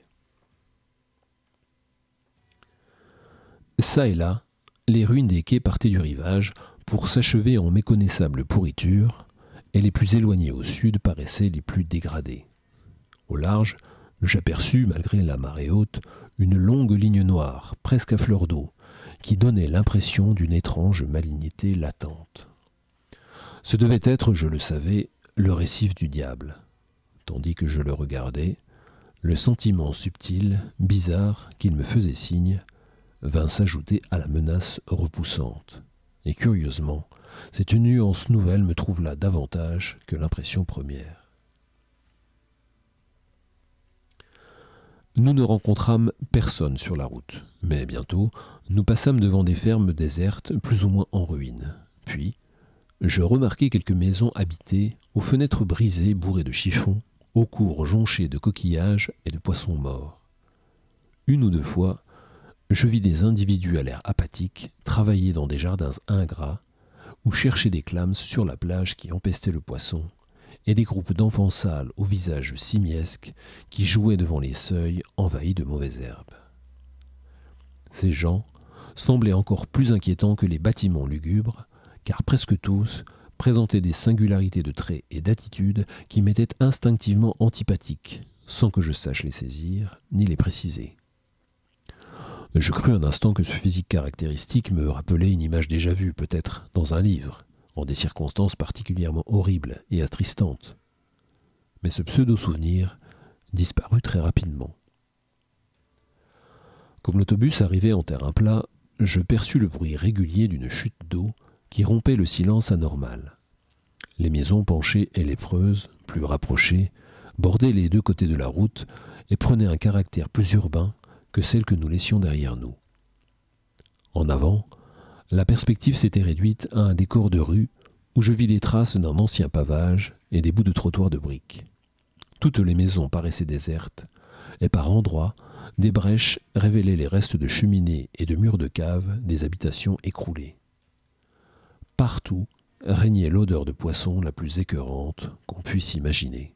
Ça et là, les ruines des quais partaient du rivage pour s'achever en méconnaissables pourritures, et les plus éloignées au sud paraissaient les plus dégradées. Au large, j'aperçus, malgré la marée haute, une longue ligne noire, presque à fleur d'eau, qui donnait l'impression d'une étrange malignité latente. Ce devait être, je le savais, le récif du diable. Tandis que je le regardais, le sentiment subtil, bizarre, qu'il me faisait signe, vint s'ajouter à la menace repoussante. Et curieusement, cette nuance nouvelle me troubla davantage que l'impression première. Nous ne rencontrâmes personne sur la route, mais bientôt, nous passâmes devant des fermes désertes plus ou moins en ruine. Puis, je remarquai quelques maisons habitées, aux fenêtres brisées bourrées de chiffons, aux cours jonchés de coquillages et de poissons morts. Une ou deux fois, je vis des individus à l'air apathique travailler dans des jardins ingrats ou chercher des clams sur la plage qui empestait le poisson, et des groupes d'enfants sales au visage simiesque qui jouaient devant les seuils envahis de mauvaises herbes. Ces gens semblaient encore plus inquiétants que les bâtiments lugubres, car presque tous présentaient des singularités de traits et d'attitudes qui m'étaient instinctivement antipathiques, sans que je sache les saisir ni les préciser. Je crus un instant que ce physique caractéristique me rappelait une image déjà vue, peut-être, dans un livre, en des circonstances particulièrement horribles et attristantes. Mais ce pseudo-souvenir disparut très rapidement. Comme l'autobus arrivait en terrain plat, je perçus le bruit régulier d'une chute d'eau qui rompait le silence anormal. Les maisons penchées et lépreuses, plus rapprochées, bordaient les deux côtés de la route et prenaient un caractère plus urbain que celles que nous laissions derrière nous. En avant, la perspective s'était réduite à un décor de rue où je vis les traces d'un ancien pavage et des bouts de trottoirs de briques. Toutes les maisons paraissaient désertes, et par endroits, des brèches révélaient les restes de cheminées et de murs de caves des habitations écroulées. Partout régnait l'odeur de poisson la plus écœurante qu'on puisse imaginer.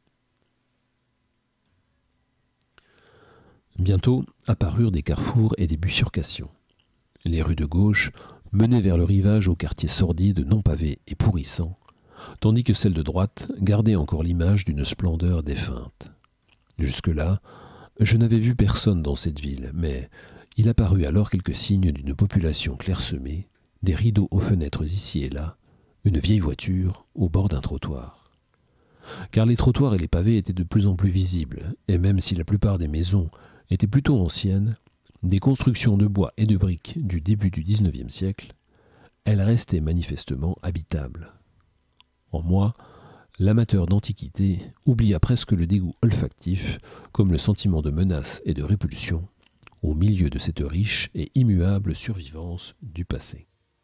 Bientôt apparurent des carrefours et des bifurcations. Les rues de gauche menaient vers le rivage au quartier sordide, non pavé et pourrissant, tandis que celles de droite gardaient encore l'image d'une splendeur défunte. Jusque-là, je n'avais vu personne dans cette ville, mais il apparut alors quelques signes d'une population clairsemée, des rideaux aux fenêtres ici et là, une vieille voiture au bord d'un trottoir. Car les trottoirs et les pavés étaient de plus en plus visibles, et même si la plupart des maisons étaient plutôt anciennes, des constructions de bois et de briques du début du dix-neuvième siècle, elle restait manifestement habitable. En moi, l'amateur d'antiquité oublia presque le dégoût olfactif comme le sentiment de menace et de répulsion au milieu de cette riche et immuable survivance du passé.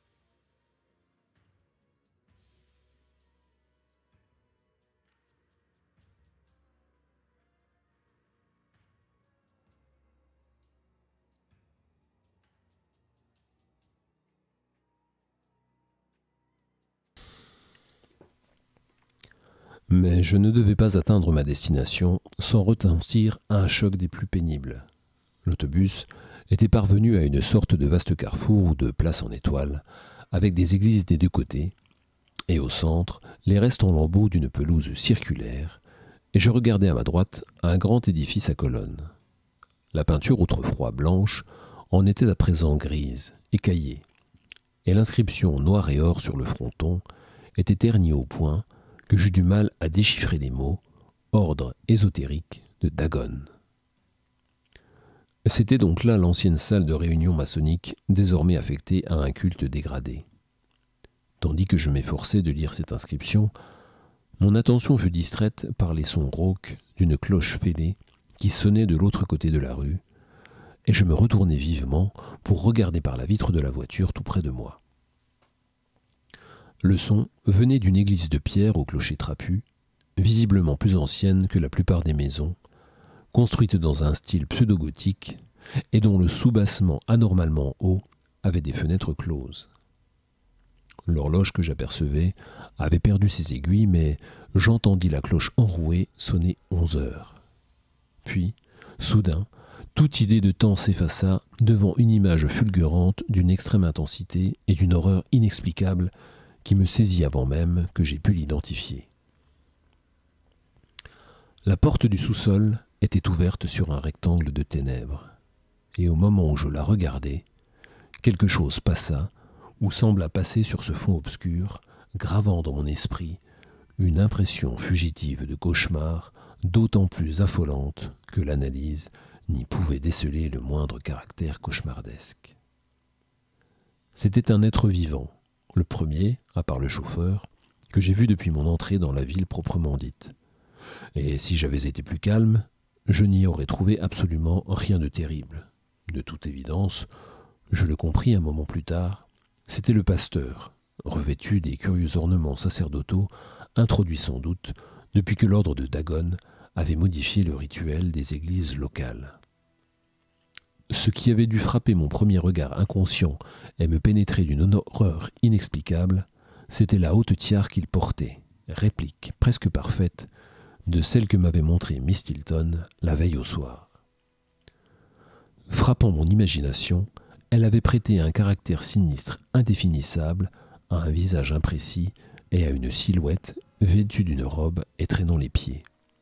Mais je ne devais pas atteindre ma destination sans retentir un choc des plus pénibles. L'autobus était parvenu à une sorte de vaste carrefour ou de place en étoile, avec des églises des deux côtés, et au centre, les restes en lambeaux d'une pelouse circulaire, et je regardais à ma droite un grand édifice à colonnes. La peinture autrefois blanche en était à présent grise, écaillée, et l'inscription noir et or sur le fronton était ternie au point que j'eus du mal à déchiffrer les mots « ordre ésotérique de Dagon ». C'était donc là l'ancienne salle de réunion maçonnique, désormais affectée à un culte dégradé. Tandis que je m'efforçais de lire cette inscription, mon attention fut distraite par les sons rauques d'une cloche fêlée qui sonnait de l'autre côté de la rue, et je me retournai vivement pour regarder par la vitre de la voiture tout près de moi. Le son venait d'une église de pierre au clocher trapu, visiblement plus ancienne que la plupart des maisons, construite dans un style pseudo-gothique et dont le soubassement anormalement haut avait des fenêtres closes. L'horloge que j'apercevais avait perdu ses aiguilles, mais j'entendis la cloche enrouée sonner onze heures. Puis, soudain, toute idée de temps s'effaça devant une image fulgurante d'une extrême intensité et d'une horreur inexplicable qui me saisit avant même que j'aie pu l'identifier. La porte du sous-sol était ouverte sur un rectangle de ténèbres, et au moment où je la regardais, quelque chose passa ou sembla passer sur ce fond obscur, gravant dans mon esprit une impression fugitive de cauchemar d'autant plus affolante que l'analyse n'y pouvait déceler le moindre caractère cauchemardesque. C'était un être vivant, le premier, à part le chauffeur, que j'ai vu depuis mon entrée dans la ville proprement dite. Et si j'avais été plus calme, je n'y aurais trouvé absolument rien de terrible. De toute évidence, je le compris un moment plus tard, c'était le pasteur, revêtu des curieux ornements sacerdotaux, introduits sans doute depuis que l'ordre de Dagon avait modifié le rituel des églises locales. Ce qui avait dû frapper mon premier regard inconscient et me pénétrer d'une horreur inexplicable, c'était la haute tiare qu'il portait, réplique presque parfaite de celle que m'avait montrée Miss Tilton la veille au soir. Frappant mon imagination, elle avait prêté un caractère sinistre indéfinissable à un visage imprécis et à une silhouette vêtue d'une robe et traînant les pieds.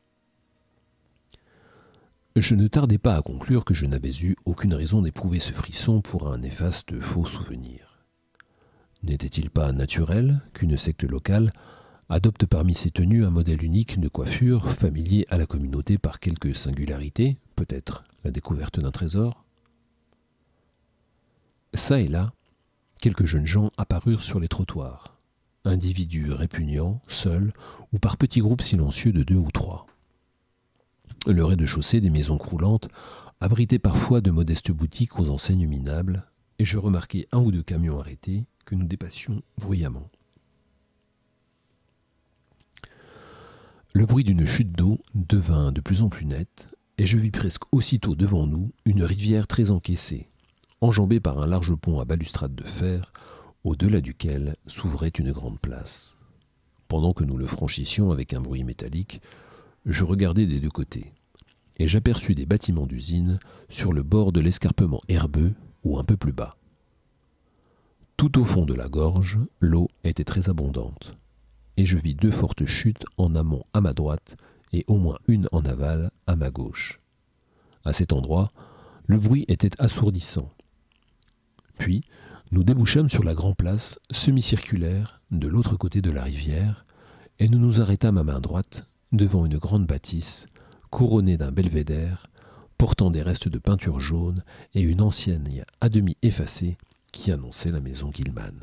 Je ne tardai pas à conclure que je n'avais eu aucune raison d'éprouver ce frisson pour un néfaste faux souvenir. N'était-il pas naturel qu'une secte locale adopte parmi ses tenues un modèle unique de coiffure familier à la communauté par quelque singularité, peut-être la découverte d'un trésor? Ça et là, quelques jeunes gens apparurent sur les trottoirs, individus répugnants, seuls ou par petits groupes silencieux de deux ou trois. Le rez-de-chaussée des maisons croulantes abritait parfois de modestes boutiques aux enseignes minables, et je remarquai un ou deux camions arrêtés que nous dépassions bruyamment. Le bruit d'une chute d'eau devint de plus en plus net, et je vis presque aussitôt devant nous une rivière très encaissée, enjambée par un large pont à balustrade de fer, au-delà duquel s'ouvrait une grande place. Pendant que nous le franchissions avec un bruit métallique, je regardai des deux côtés, et j'aperçus des bâtiments d'usine sur le bord de l'escarpement herbeux ou un peu plus bas. Tout au fond de la gorge, l'eau était très abondante, et je vis deux fortes chutes en amont à ma droite et au moins une en aval à ma gauche. À cet endroit, le bruit était assourdissant. Puis, nous débouchâmes sur la grande place semi-circulaire de l'autre côté de la rivière, et nous nous arrêtâmes à main droite devant une grande bâtisse couronnée d'un belvédère portant des restes de peinture jaune et une ancienne à demi effacée qui annonçait la maison Gilman.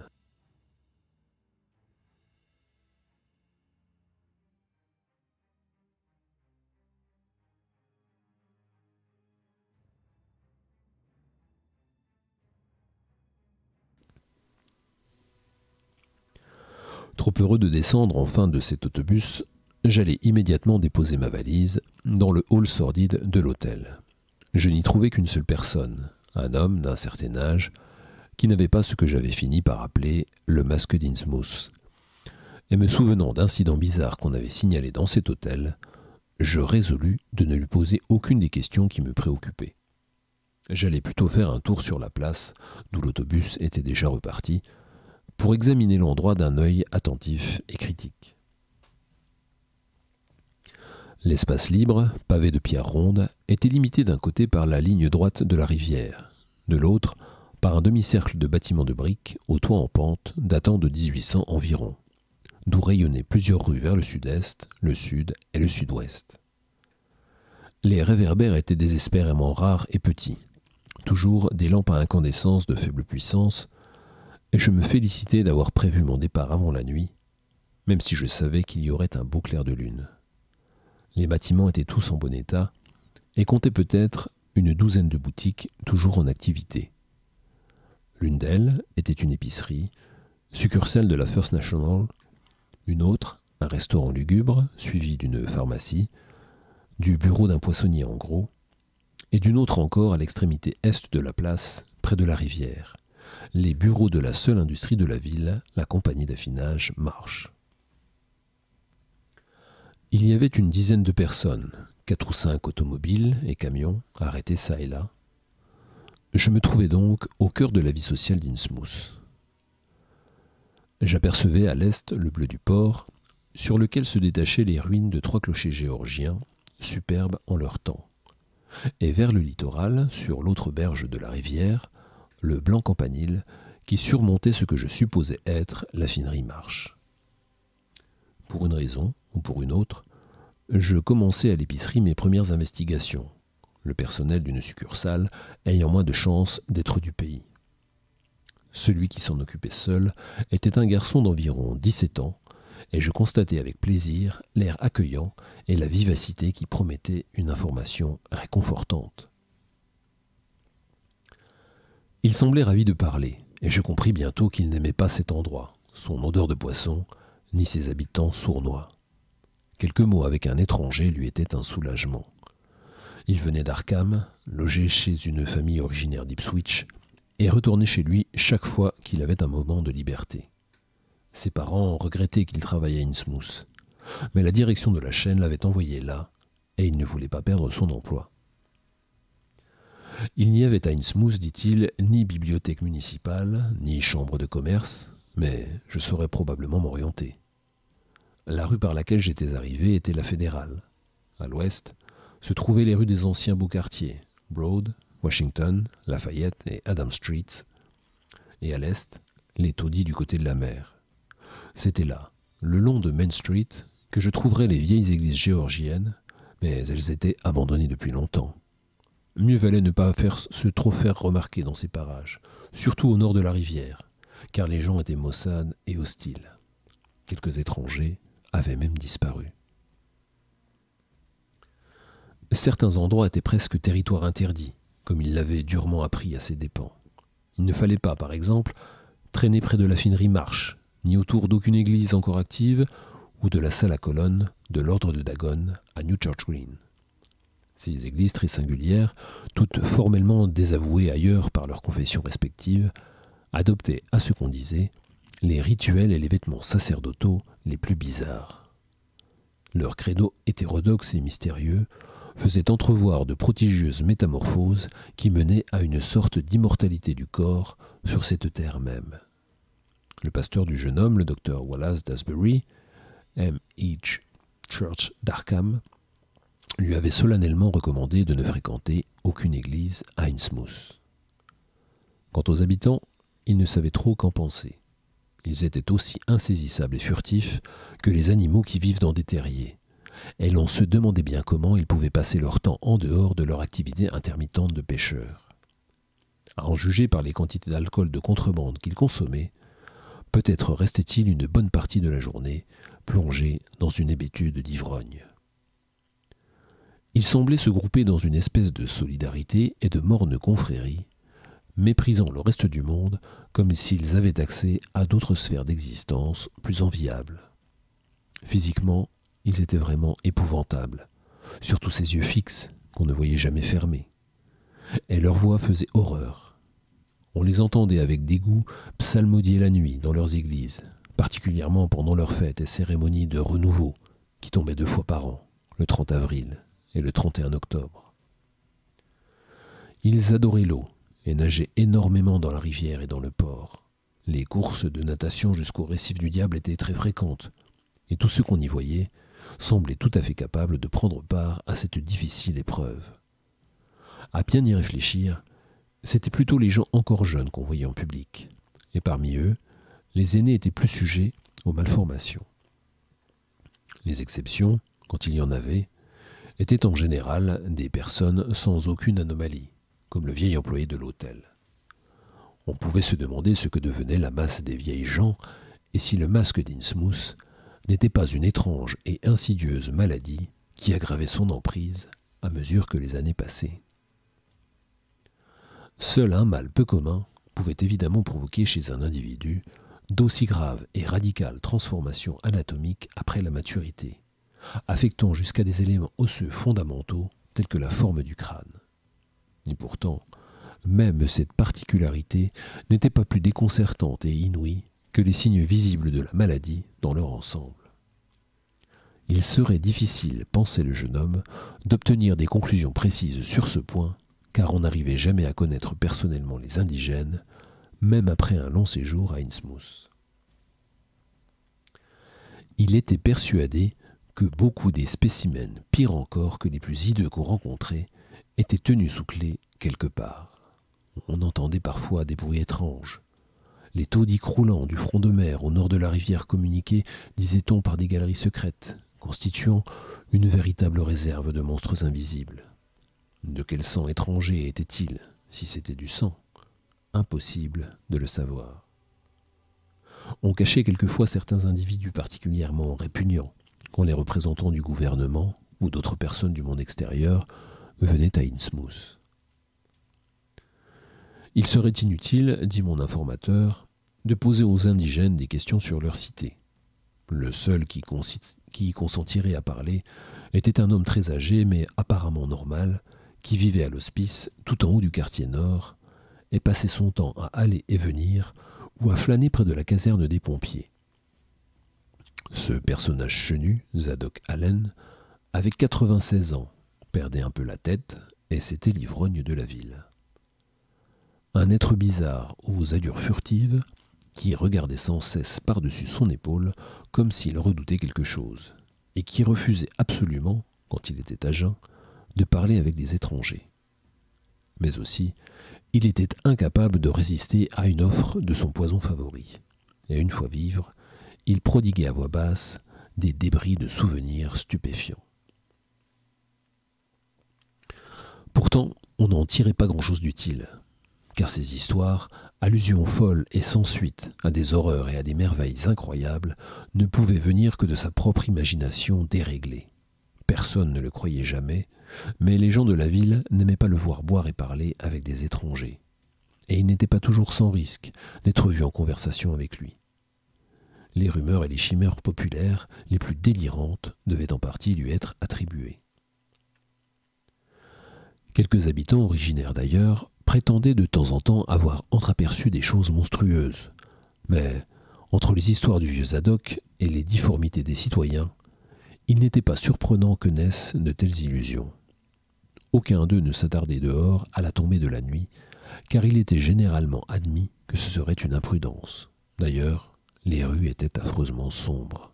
Trop heureux de descendre enfin de cet autobus, j'allais immédiatement déposer ma valise dans le hall sordide de l'hôtel. Je n'y trouvais qu'une seule personne, un homme d'un certain âge, qui n'avait pas ce que j'avais fini par appeler le masque d'Innsmouth. Et me souvenant d'incidents bizarres qu'on avait signalés dans cet hôtel, je résolus de ne lui poser aucune des questions qui me préoccupaient. J'allais plutôt faire un tour sur la place, d'où l'autobus était déjà reparti, pour examiner l'endroit d'un œil attentif et critique. L'espace libre, pavé de pierres rondes, était limité d'un côté par la ligne droite de la rivière, de l'autre par un demi-cercle de bâtiments de briques au toit en pente datant de dix-huit cents environ, d'où rayonnaient plusieurs rues vers le sud-est, le sud et le sud-ouest. Les réverbères étaient désespérément rares et petits, toujours des lampes à incandescence de faible puissance, et je me félicitais d'avoir prévu mon départ avant la nuit, même si je savais qu'il y aurait un beau clair de lune. Les bâtiments étaient tous en bon état et comptaient peut-être une douzaine de boutiques toujours en activité. L'une d'elles était une épicerie, succursale de la First National, une autre, un restaurant lugubre, suivi d'une pharmacie, du bureau d'un poissonnier en gros, et d'une autre encore à l'extrémité est de la place, près de la rivière, les bureaux de la seule industrie de la ville, la compagnie d'affinage Marsh. Il y avait une dizaine de personnes, quatre ou cinq automobiles et camions arrêtés çà et là. Je me trouvais donc au cœur de la vie sociale d'Innsmouth. J'apercevais à l'est le bleu du port, sur lequel se détachaient les ruines de trois clochers géorgiens, superbes en leur temps. Et vers le littoral, sur l'autre berge de la rivière, le blanc campanile qui surmontait ce que je supposais être l'affinerie Marsh. Pour une raison ou pour une autre, je commençais à l'épicerie mes premières investigations, le personnel d'une succursale ayant moins de chances d'être du pays. Celui qui s'en occupait seul était un garçon d'environ dix-sept ans, et je constatais avec plaisir l'air accueillant et la vivacité qui promettaient une information réconfortante. Il semblait ravi de parler, et je compris bientôt qu'il n'aimait pas cet endroit, son odeur de poisson, ni ses habitants sournois. Quelques mots avec un étranger lui étaient un soulagement. Il venait d'Arkham, logé chez une famille originaire d'Ipswich, et retournait chez lui chaque fois qu'il avait un moment de liberté. Ses parents regrettaient qu'il travaillait à Innsmouth, mais la direction de la chaîne l'avait envoyé là, et il ne voulait pas perdre son emploi. Il n'y avait à Innsmouth, dit-il, ni bibliothèque municipale, ni chambre de commerce, mais je saurais probablement m'orienter. La rue par laquelle j'étais arrivé était la Fédérale. À l'ouest se trouvaient les rues des anciens beaux quartiers, Broad, Washington, Lafayette et Adam Streets, et à l'est, les taudis du côté de la mer. C'était là, le long de Main Street, que je trouverais les vieilles églises géorgiennes, mais elles étaient abandonnées depuis longtemps. Mieux valait ne pas faire, se trop faire remarquer dans ces parages, surtout au nord de la rivière, car les gens étaient maussades et hostiles. Quelques étrangers avaient même disparu. Certains endroits étaient presque territoires interdits, comme il l'avait durement appris à ses dépens. Il ne fallait pas, par exemple, traîner près de l'affinerie Marsh, ni autour d'aucune église encore active, ou de la salle à colonnes de l'ordre de Dagon à New Church Green. Ces églises très singulières, toutes formellement désavouées ailleurs par leurs confessions respectives, adoptaient, à ce qu'on disait, les rituels et les vêtements sacerdotaux les plus bizarres. Leur credo hétérodoxe et mystérieux faisait entrevoir de prodigieuses métamorphoses qui menaient à une sorte d'immortalité du corps sur cette terre même. Le pasteur du jeune homme, le docteur Wallace d'Asbury, M H Church d'Arkham, lui avait solennellement recommandé de ne fréquenter aucune église à Innsmouth. Quant aux habitants, il ne savait trop qu'en penser. Ils étaient aussi insaisissables et furtifs que les animaux qui vivent dans des terriers, et l'on se demandait bien comment ils pouvaient passer leur temps en dehors de leur activité intermittente de pêcheurs. À en juger par les quantités d'alcool de contrebande qu'ils consommaient, peut-être restait-il une bonne partie de la journée plongé dans une hébétude d'ivrogne. Ils semblaient se grouper dans une espèce de solidarité et de morne confrérie, méprisant le reste du monde comme s'ils avaient accès à d'autres sphères d'existence plus enviables. Physiquement, ils étaient vraiment épouvantables, surtout ces yeux fixes qu'on ne voyait jamais fermés. Et leur voix faisait horreur. On les entendait avec dégoût psalmodier la nuit dans leurs églises, particulièrement pendant leurs fêtes et cérémonies de renouveau qui tombaient deux fois par an, le trente avril et le trente et un octobre. Ils adoraient l'eau et nageaient énormément dans la rivière et dans le port. Les courses de natation jusqu'au récif du diable étaient très fréquentes, et tous ceux qu'on y voyait semblaient tout à fait capables de prendre part à cette difficile épreuve. À bien y réfléchir, c'étaient plutôt les gens encore jeunes qu'on voyait en public, et parmi eux, les aînés étaient plus sujets aux malformations. Les exceptions, quand il y en avait, étaient en général des personnes sans aucune anomalie, comme le vieil employé de l'hôtel. On pouvait se demander ce que devenait la masse des vieilles gens, et si le masque d'Innsmouth n'était pas une étrange et insidieuse maladie qui aggravait son emprise à mesure que les années passaient. Seul un mal peu commun pouvait évidemment provoquer chez un individu d'aussi graves et radicales transformations anatomiques après la maturité, affectant jusqu'à des éléments osseux fondamentaux tels que la forme du crâne. Et pourtant, même cette particularité n'était pas plus déconcertante et inouïe que les signes visibles de la maladie dans leur ensemble. Il serait difficile, pensait le jeune homme, d'obtenir des conclusions précises sur ce point, car on n'arrivait jamais à connaître personnellement les indigènes, même après un long séjour à Innsmouth. Il était persuadé que beaucoup des spécimens, pire encore que les plus hideux qu'on rencontrait, étaient tenus sous clé quelque part. On entendait parfois des bruits étranges. Les taudis croulants du front de mer au nord de la rivière communiquaient, disait-on, par des galeries secrètes, constituant une véritable réserve de monstres invisibles. De quel sang étranger était-il, si c'était du sang? Impossible de le savoir. On cachait quelquefois certains individus particulièrement répugnants, quand les représentants du gouvernement ou d'autres personnes du monde extérieur venaient à Innsmouth. Il serait inutile, dit mon informateur, de poser aux indigènes des questions sur leur cité. Le seul qui, qui y consentirait à parler était un homme très âgé, mais apparemment normal, qui vivait à l'hospice tout en haut du quartier nord et passait son temps à aller et venir ou à flâner près de la caserne des pompiers. Ce personnage chenu, Zadok Allen, avait quatre-vingt-seize ans, perdait un peu la tête et c'était l'ivrogne de la ville. Un être bizarre aux allures furtives qui regardait sans cesse par-dessus son épaule comme s'il redoutait quelque chose et qui refusait absolument, quand il était à jeun, de parler avec des étrangers. Mais aussi, il était incapable de résister à une offre de son poison favori. Et une fois vivre, il prodiguait à voix basse des débris de souvenirs stupéfiants. Pourtant, on n'en tirait pas grand-chose d'utile, car ces histoires, allusions folles et sans suite à des horreurs et à des merveilles incroyables, ne pouvaient venir que de sa propre imagination déréglée. Personne ne le croyait jamais, mais les gens de la ville n'aimaient pas le voir boire et parler avec des étrangers. Et il n'était pas toujours sans risque d'être vu en conversation avec lui. Les rumeurs et les chimères populaires les plus délirantes devaient en partie lui être attribuées. Quelques habitants, originaires d'ailleurs, prétendaient de temps en temps avoir entreaperçu des choses monstrueuses. Mais, entre les histoires du vieux Zadok et les difformités des citoyens, il n'était pas surprenant que naissent de telles illusions. Aucun d'eux ne s'attardait dehors à la tombée de la nuit, car il était généralement admis que ce serait une imprudence. D'ailleurs, les rues étaient affreusement sombres.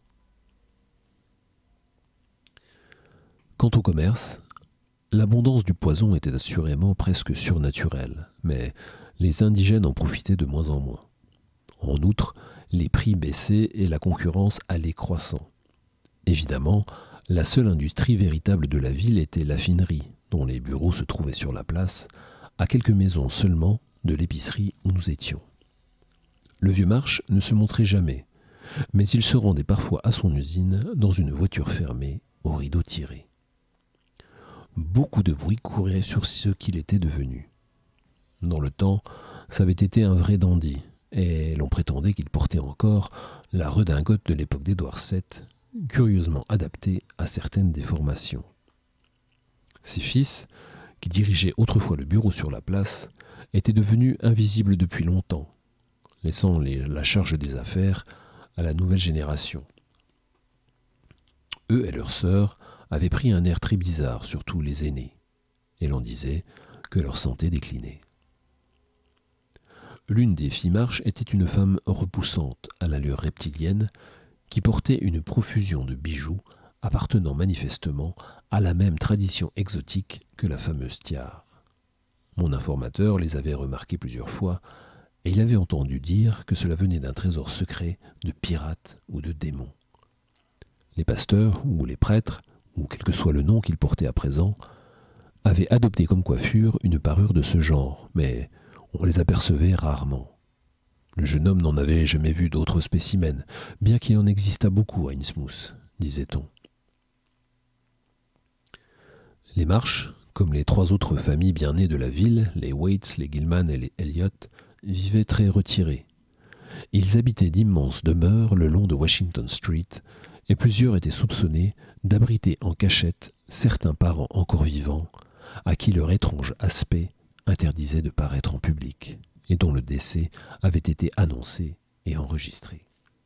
Quant au commerce, l'abondance du poison était assurément presque surnaturelle, mais les indigènes en profitaient de moins en moins. En outre, les prix baissaient et la concurrence allait croissant. Évidemment, La seule industrie véritable de la ville était l'affinerie, dont les bureaux se trouvaient sur la place, à quelques maisons seulement de l'épicerie où nous étions. Le vieux Marsh ne se montrait jamais, mais il se rendait parfois à son usine dans une voiture fermée, au rideau tiré. Beaucoup de bruit courait sur ce qu'il était devenu. Dans le temps, ça avait été un vrai dandy, et l'on prétendait qu'il portait encore la redingote de l'époque d'Édouard sept, curieusement adaptée à certaines déformations. Ses fils, qui dirigeaient autrefois le bureau sur la place, étaient devenus invisibles depuis longtemps, laissant les, la charge des affaires à la nouvelle génération. Eux et leurs sœurs avaient pris un air très bizarre, surtout les aînés, et l'on disait que leur santé déclinait. L'une des filles Marsh était une femme repoussante, à l'allure reptilienne, qui portait une profusion de bijoux appartenant manifestement à la même tradition exotique que la fameuse tiare. Mon informateur les avait remarqués plusieurs fois, et il avait entendu dire que cela venait d'un trésor secret de pirates ou de démons. Les pasteurs ou les prêtres, ou quel que soit le nom qu'ils portaient à présent, avaient adopté comme coiffure une parure de ce genre, mais on les apercevait rarement. Le jeune homme n'en avait jamais vu d'autres spécimens, bien qu'il en existât beaucoup à Innsmouth, disait-on. Les Marsh, comme les trois autres familles bien nées de la ville, les Waits, les Gilman et les Elliott, vivaient très retirés. Ils habitaient d'immenses demeures le long de Washington Street, et plusieurs étaient soupçonnés d'abriter en cachette certains parents encore vivants, à qui leur étrange aspect interdisait de paraître en public, et dont le décès avait été annoncé et enregistré.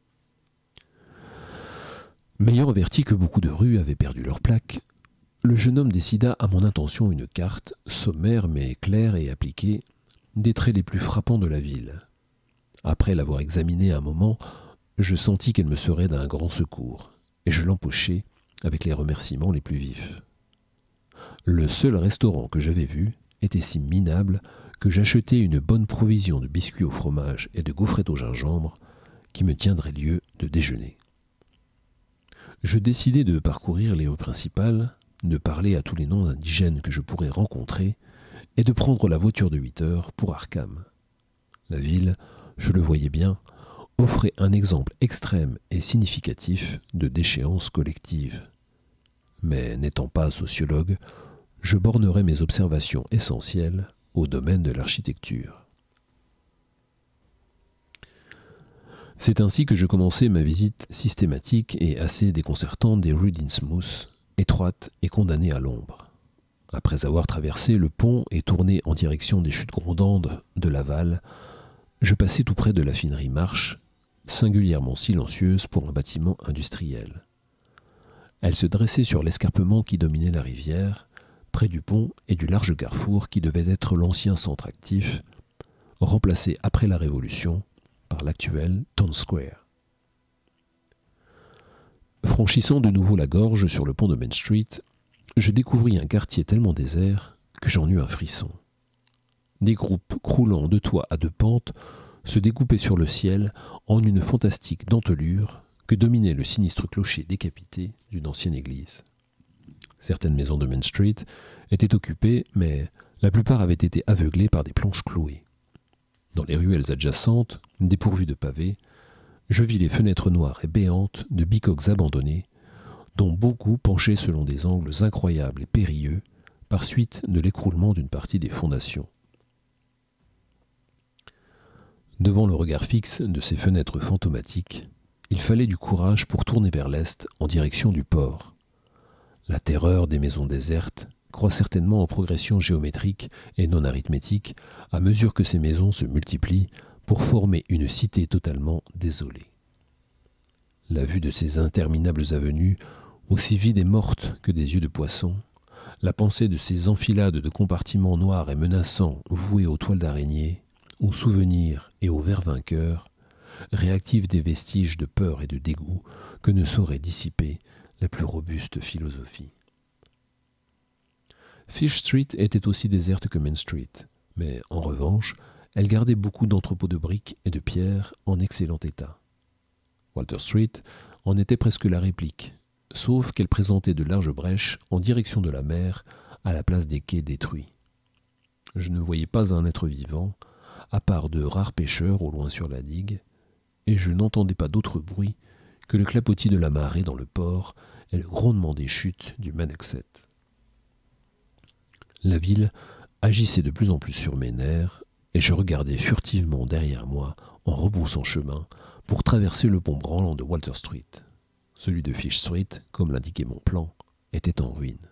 M'ayant averti que beaucoup de rues avaient perdu leurs plaques, le jeune homme décida à mon intention une carte, sommaire mais claire et appliquée, des traits les plus frappants de la ville. Après l'avoir examinée un moment, je sentis qu'elle me serait d'un grand secours, et je l'empochai avec les remerciements les plus vifs. Le seul restaurant que j'avais vu était si minable que j'achetai une bonne provision de biscuits au fromage et de gaufrettes au gingembre qui me tiendraient lieu de déjeuner. Je décidai de parcourir les rues principales, de parler à tous les noms indigènes que je pourrais rencontrer et de prendre la voiture de huit heures pour Arkham. La ville, je le voyais bien, offrait un exemple extrême et significatif de déchéance collective. Mais n'étant pas sociologue, je bornerai mes observations essentielles au domaine de l'architecture. C'est ainsi que je commençai ma visite systématique et assez déconcertante des rues d'Innsmouth, étroites et condamnées à l'ombre. Après avoir traversé le pont et tourné en direction des chutes grondantes de Laval, je passai tout près de la finerie Marsh, singulièrement silencieuse pour un bâtiment industriel. Elle se dressait sur l'escarpement qui dominait la rivière, près du pont et du large carrefour qui devait être l'ancien centre actif, remplacé après la Révolution par l'actuel Town Square. Franchissant de nouveau la gorge sur le pont de Main Street, je découvris un quartier tellement désert que j'en eus un frisson. Des groupes croulant de toits à deux pentes se découpaient sur le ciel en une fantastique dentelure que dominait le sinistre clocher décapité d'une ancienne église. Certaines maisons de Main Street étaient occupées, mais la plupart avaient été aveuglées par des planches clouées. Dans les ruelles adjacentes, dépourvues de pavés, je vis les fenêtres noires et béantes de bicoques abandonnées, dont beaucoup penchaient selon des angles incroyables et périlleux par suite de l'écroulement d'une partie des fondations. Devant le regard fixe de ces fenêtres fantomatiques, il fallait du courage pour tourner vers l'est en direction du port. La terreur des maisons désertes croît certainement en progression géométrique et non arithmétique à mesure que ces maisons se multiplient pour former une cité totalement désolée. La vue de ces interminables avenues, aussi vides et mortes que des yeux de poisson, la pensée de ces enfilades de compartiments noirs et menaçants voués aux toiles d'araignée, aux souvenirs et aux vers vainqueurs, réactivent des vestiges de peur et de dégoût que ne saurait dissiper la plus robuste philosophie. Fish Street était aussi déserte que Main Street, mais en revanche, elle gardait beaucoup d'entrepôts de briques et de pierres en excellent état. Walter Street en était presque la réplique, sauf qu'elle présentait de larges brèches en direction de la mer, à la place des quais détruits. Je ne voyais pas un être vivant, à part de rares pêcheurs au loin sur la digue, et je n'entendais pas d'autre bruit que le clapotis de la marée dans le port et le grondement des chutes du Manaxet. La ville agissait de plus en plus sur mes nerfs, et je regardais furtivement derrière moi en rebroussant chemin pour traverser le pont branlant de Walter Street. Celui de Fish Street, comme l'indiquait mon plan, était en ruine.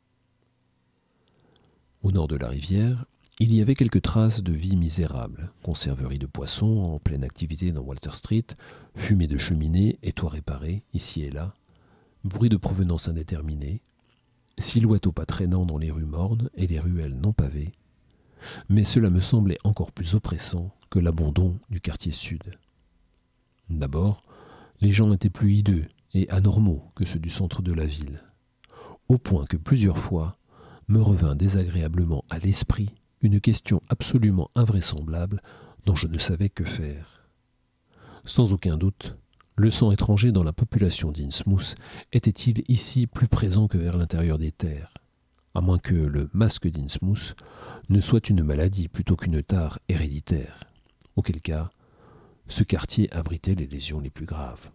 Au nord de la rivière, il y avait quelques traces de vie misérable, conserverie de poissons en pleine activité dans Walter Street, fumée de cheminées et toits réparés, ici et là, bruit de provenance indéterminée, silhouettes au pas traînant dans les rues mornes et les ruelles non pavées, mais cela me semblait encore plus oppressant que l'abandon du quartier sud. D'abord, les gens étaient plus hideux et anormaux que ceux du centre de la ville, au point que plusieurs fois me revint désagréablement à l'esprit une question absolument invraisemblable dont je ne savais que faire. Sans aucun doute, le sang étranger dans la population d'Innsmouth était-il ici plus présent que vers l'intérieur des terres, à moins que le masque d'Innsmouth ne soit une maladie plutôt qu'une tare héréditaire, auquel cas ce quartier abritait les lésions les plus graves.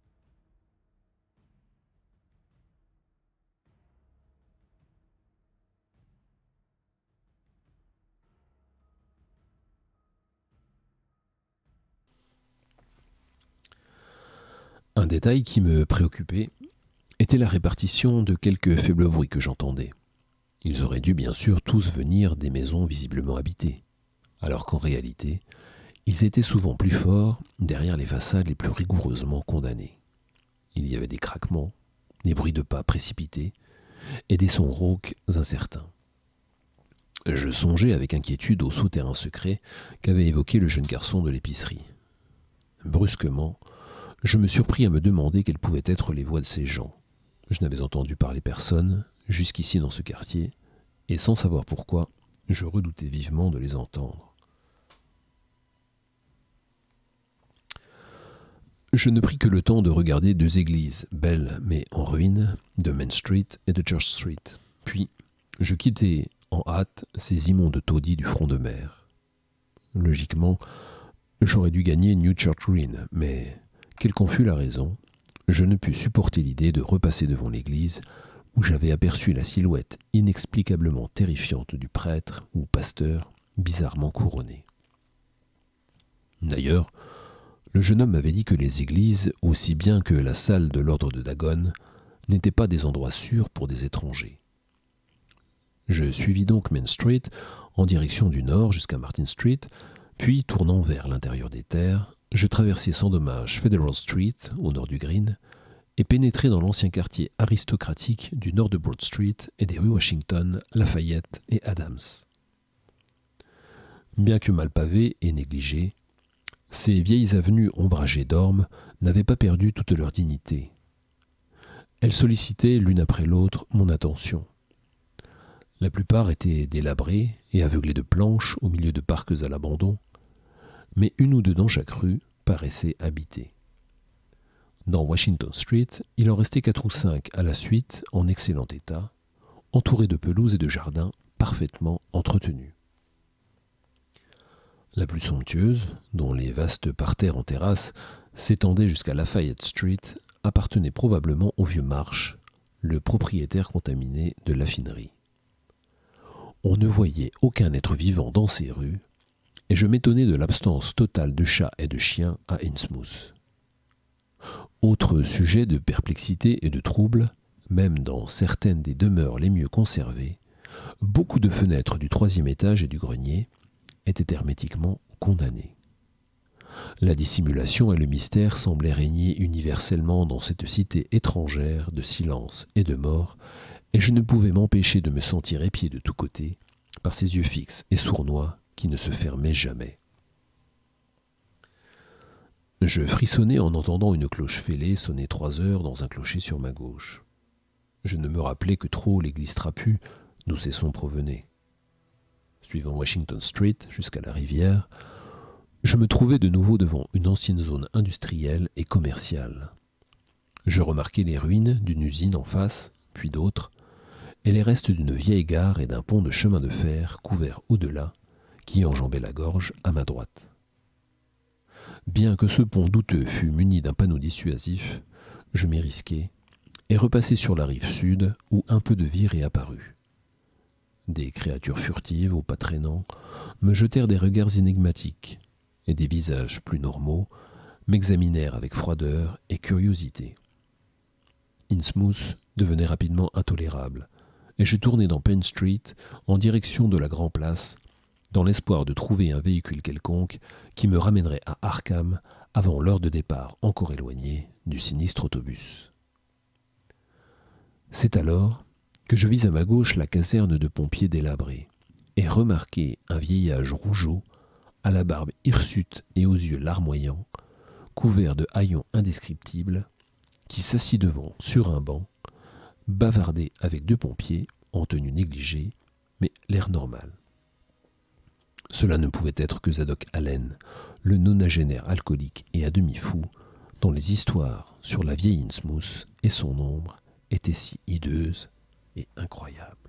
Un détail qui me préoccupait était la répartition de quelques faibles bruits que j'entendais. Ils auraient dû bien sûr tous venir des maisons visiblement habitées, alors qu'en réalité, ils étaient souvent plus forts derrière les façades les plus rigoureusement condamnées. Il y avait des craquements, des bruits de pas précipités et des sons rauques incertains. Je songeais avec inquiétude au souterrain secret qu'avait évoqué le jeune garçon de l'épicerie. Brusquement, je me surpris à me demander quelles pouvaient être les voix de ces gens. Je n'avais entendu parler personne jusqu'ici dans ce quartier, et sans savoir pourquoi, je redoutais vivement de les entendre. Je ne pris que le temps de regarder deux églises, belles mais en ruine, de Main Street et de Church Street. Puis, je quittai en hâte ces immondes taudis du front de mer. Logiquement, j'aurais dû gagner New Church Green, mais quelle qu'en fût la raison, je ne pus supporter l'idée de repasser devant l'église où j'avais aperçu la silhouette inexplicablement terrifiante du prêtre ou pasteur bizarrement couronné. D'ailleurs, le jeune homme m'avait dit que les églises, aussi bien que la salle de l'ordre de Dagon, n'étaient pas des endroits sûrs pour des étrangers. Je suivis donc Main Street en direction du nord jusqu'à Martin Street, puis tournant vers l'intérieur des terres, je traversai sans dommage Federal Street, au nord du Green, et pénétrai dans l'ancien quartier aristocratique du nord de Broad Street et des rues Washington, Lafayette et Adams. Bien que mal pavées et négligées, ces vieilles avenues ombragées d'ormes n'avaient pas perdu toute leur dignité. Elles sollicitaient l'une après l'autre mon attention. La plupart étaient délabrées et aveuglées de planches au milieu de parcs à l'abandon, mais une ou deux dans chaque rue paraissaient habitées. Dans Washington Street, il en restait quatre ou cinq à la suite en excellent état, entourés de pelouses et de jardins parfaitement entretenus. La plus somptueuse, dont les vastes parterres en terrasse s'étendaient jusqu'à Lafayette Street, appartenait probablement au vieux Marsh, le propriétaire contaminé de l'affinerie. On ne voyait aucun être vivant dans ces rues, et je m'étonnais de l'absence totale de chats et de chiens à Innsmouth. Autre sujet de perplexité et de trouble, même dans certaines des demeures les mieux conservées, beaucoup de fenêtres du troisième étage et du grenier étaient hermétiquement condamnées. La dissimulation et le mystère semblaient régner universellement dans cette cité étrangère de silence et de mort, et je ne pouvais m'empêcher de me sentir épié de tous côtés par ces yeux fixes et sournois qui ne se fermaient jamais. Je frissonnais en entendant une cloche fêlée sonner trois heures dans un clocher sur ma gauche. Je ne me rappelais que trop l'église trapue d'où ces sons provenaient. Suivant Washington Street jusqu'à la rivière, je me trouvais de nouveau devant une ancienne zone industrielle et commerciale. Je remarquai les ruines d'une usine en face, puis d'autres, et les restes d'une vieille gare et d'un pont de chemin de fer couvert au-delà, qui enjambait la gorge à ma droite. Bien que ce pont douteux fût muni d'un panneau dissuasif, je m'y risquai et repassai sur la rive sud où un peu de vie réapparut. Des créatures furtives aux pas traînants me jetèrent des regards énigmatiques et des visages plus normaux m'examinèrent avec froideur et curiosité. Innsmouth devenait rapidement intolérable et je tournai dans Penn Street en direction de la Grand Place dans l'espoir de trouver un véhicule quelconque qui me ramènerait à Arkham avant l'heure de départ encore éloignée du sinistre autobus. C'est alors que je vis à ma gauche la caserne de pompiers délabrée et remarquai un vieillage rougeau, à la barbe hirsute et aux yeux larmoyants, couvert de haillons indescriptibles, qui s'assit devant sur un banc, bavardait avec deux pompiers en tenue négligée, mais l'air normal. Cela ne pouvait être que Zadok Allen, le nonagénaire alcoolique et à demi fou, dont les histoires sur la vieille Innsmouth et son ombre étaient si hideuses et incroyables.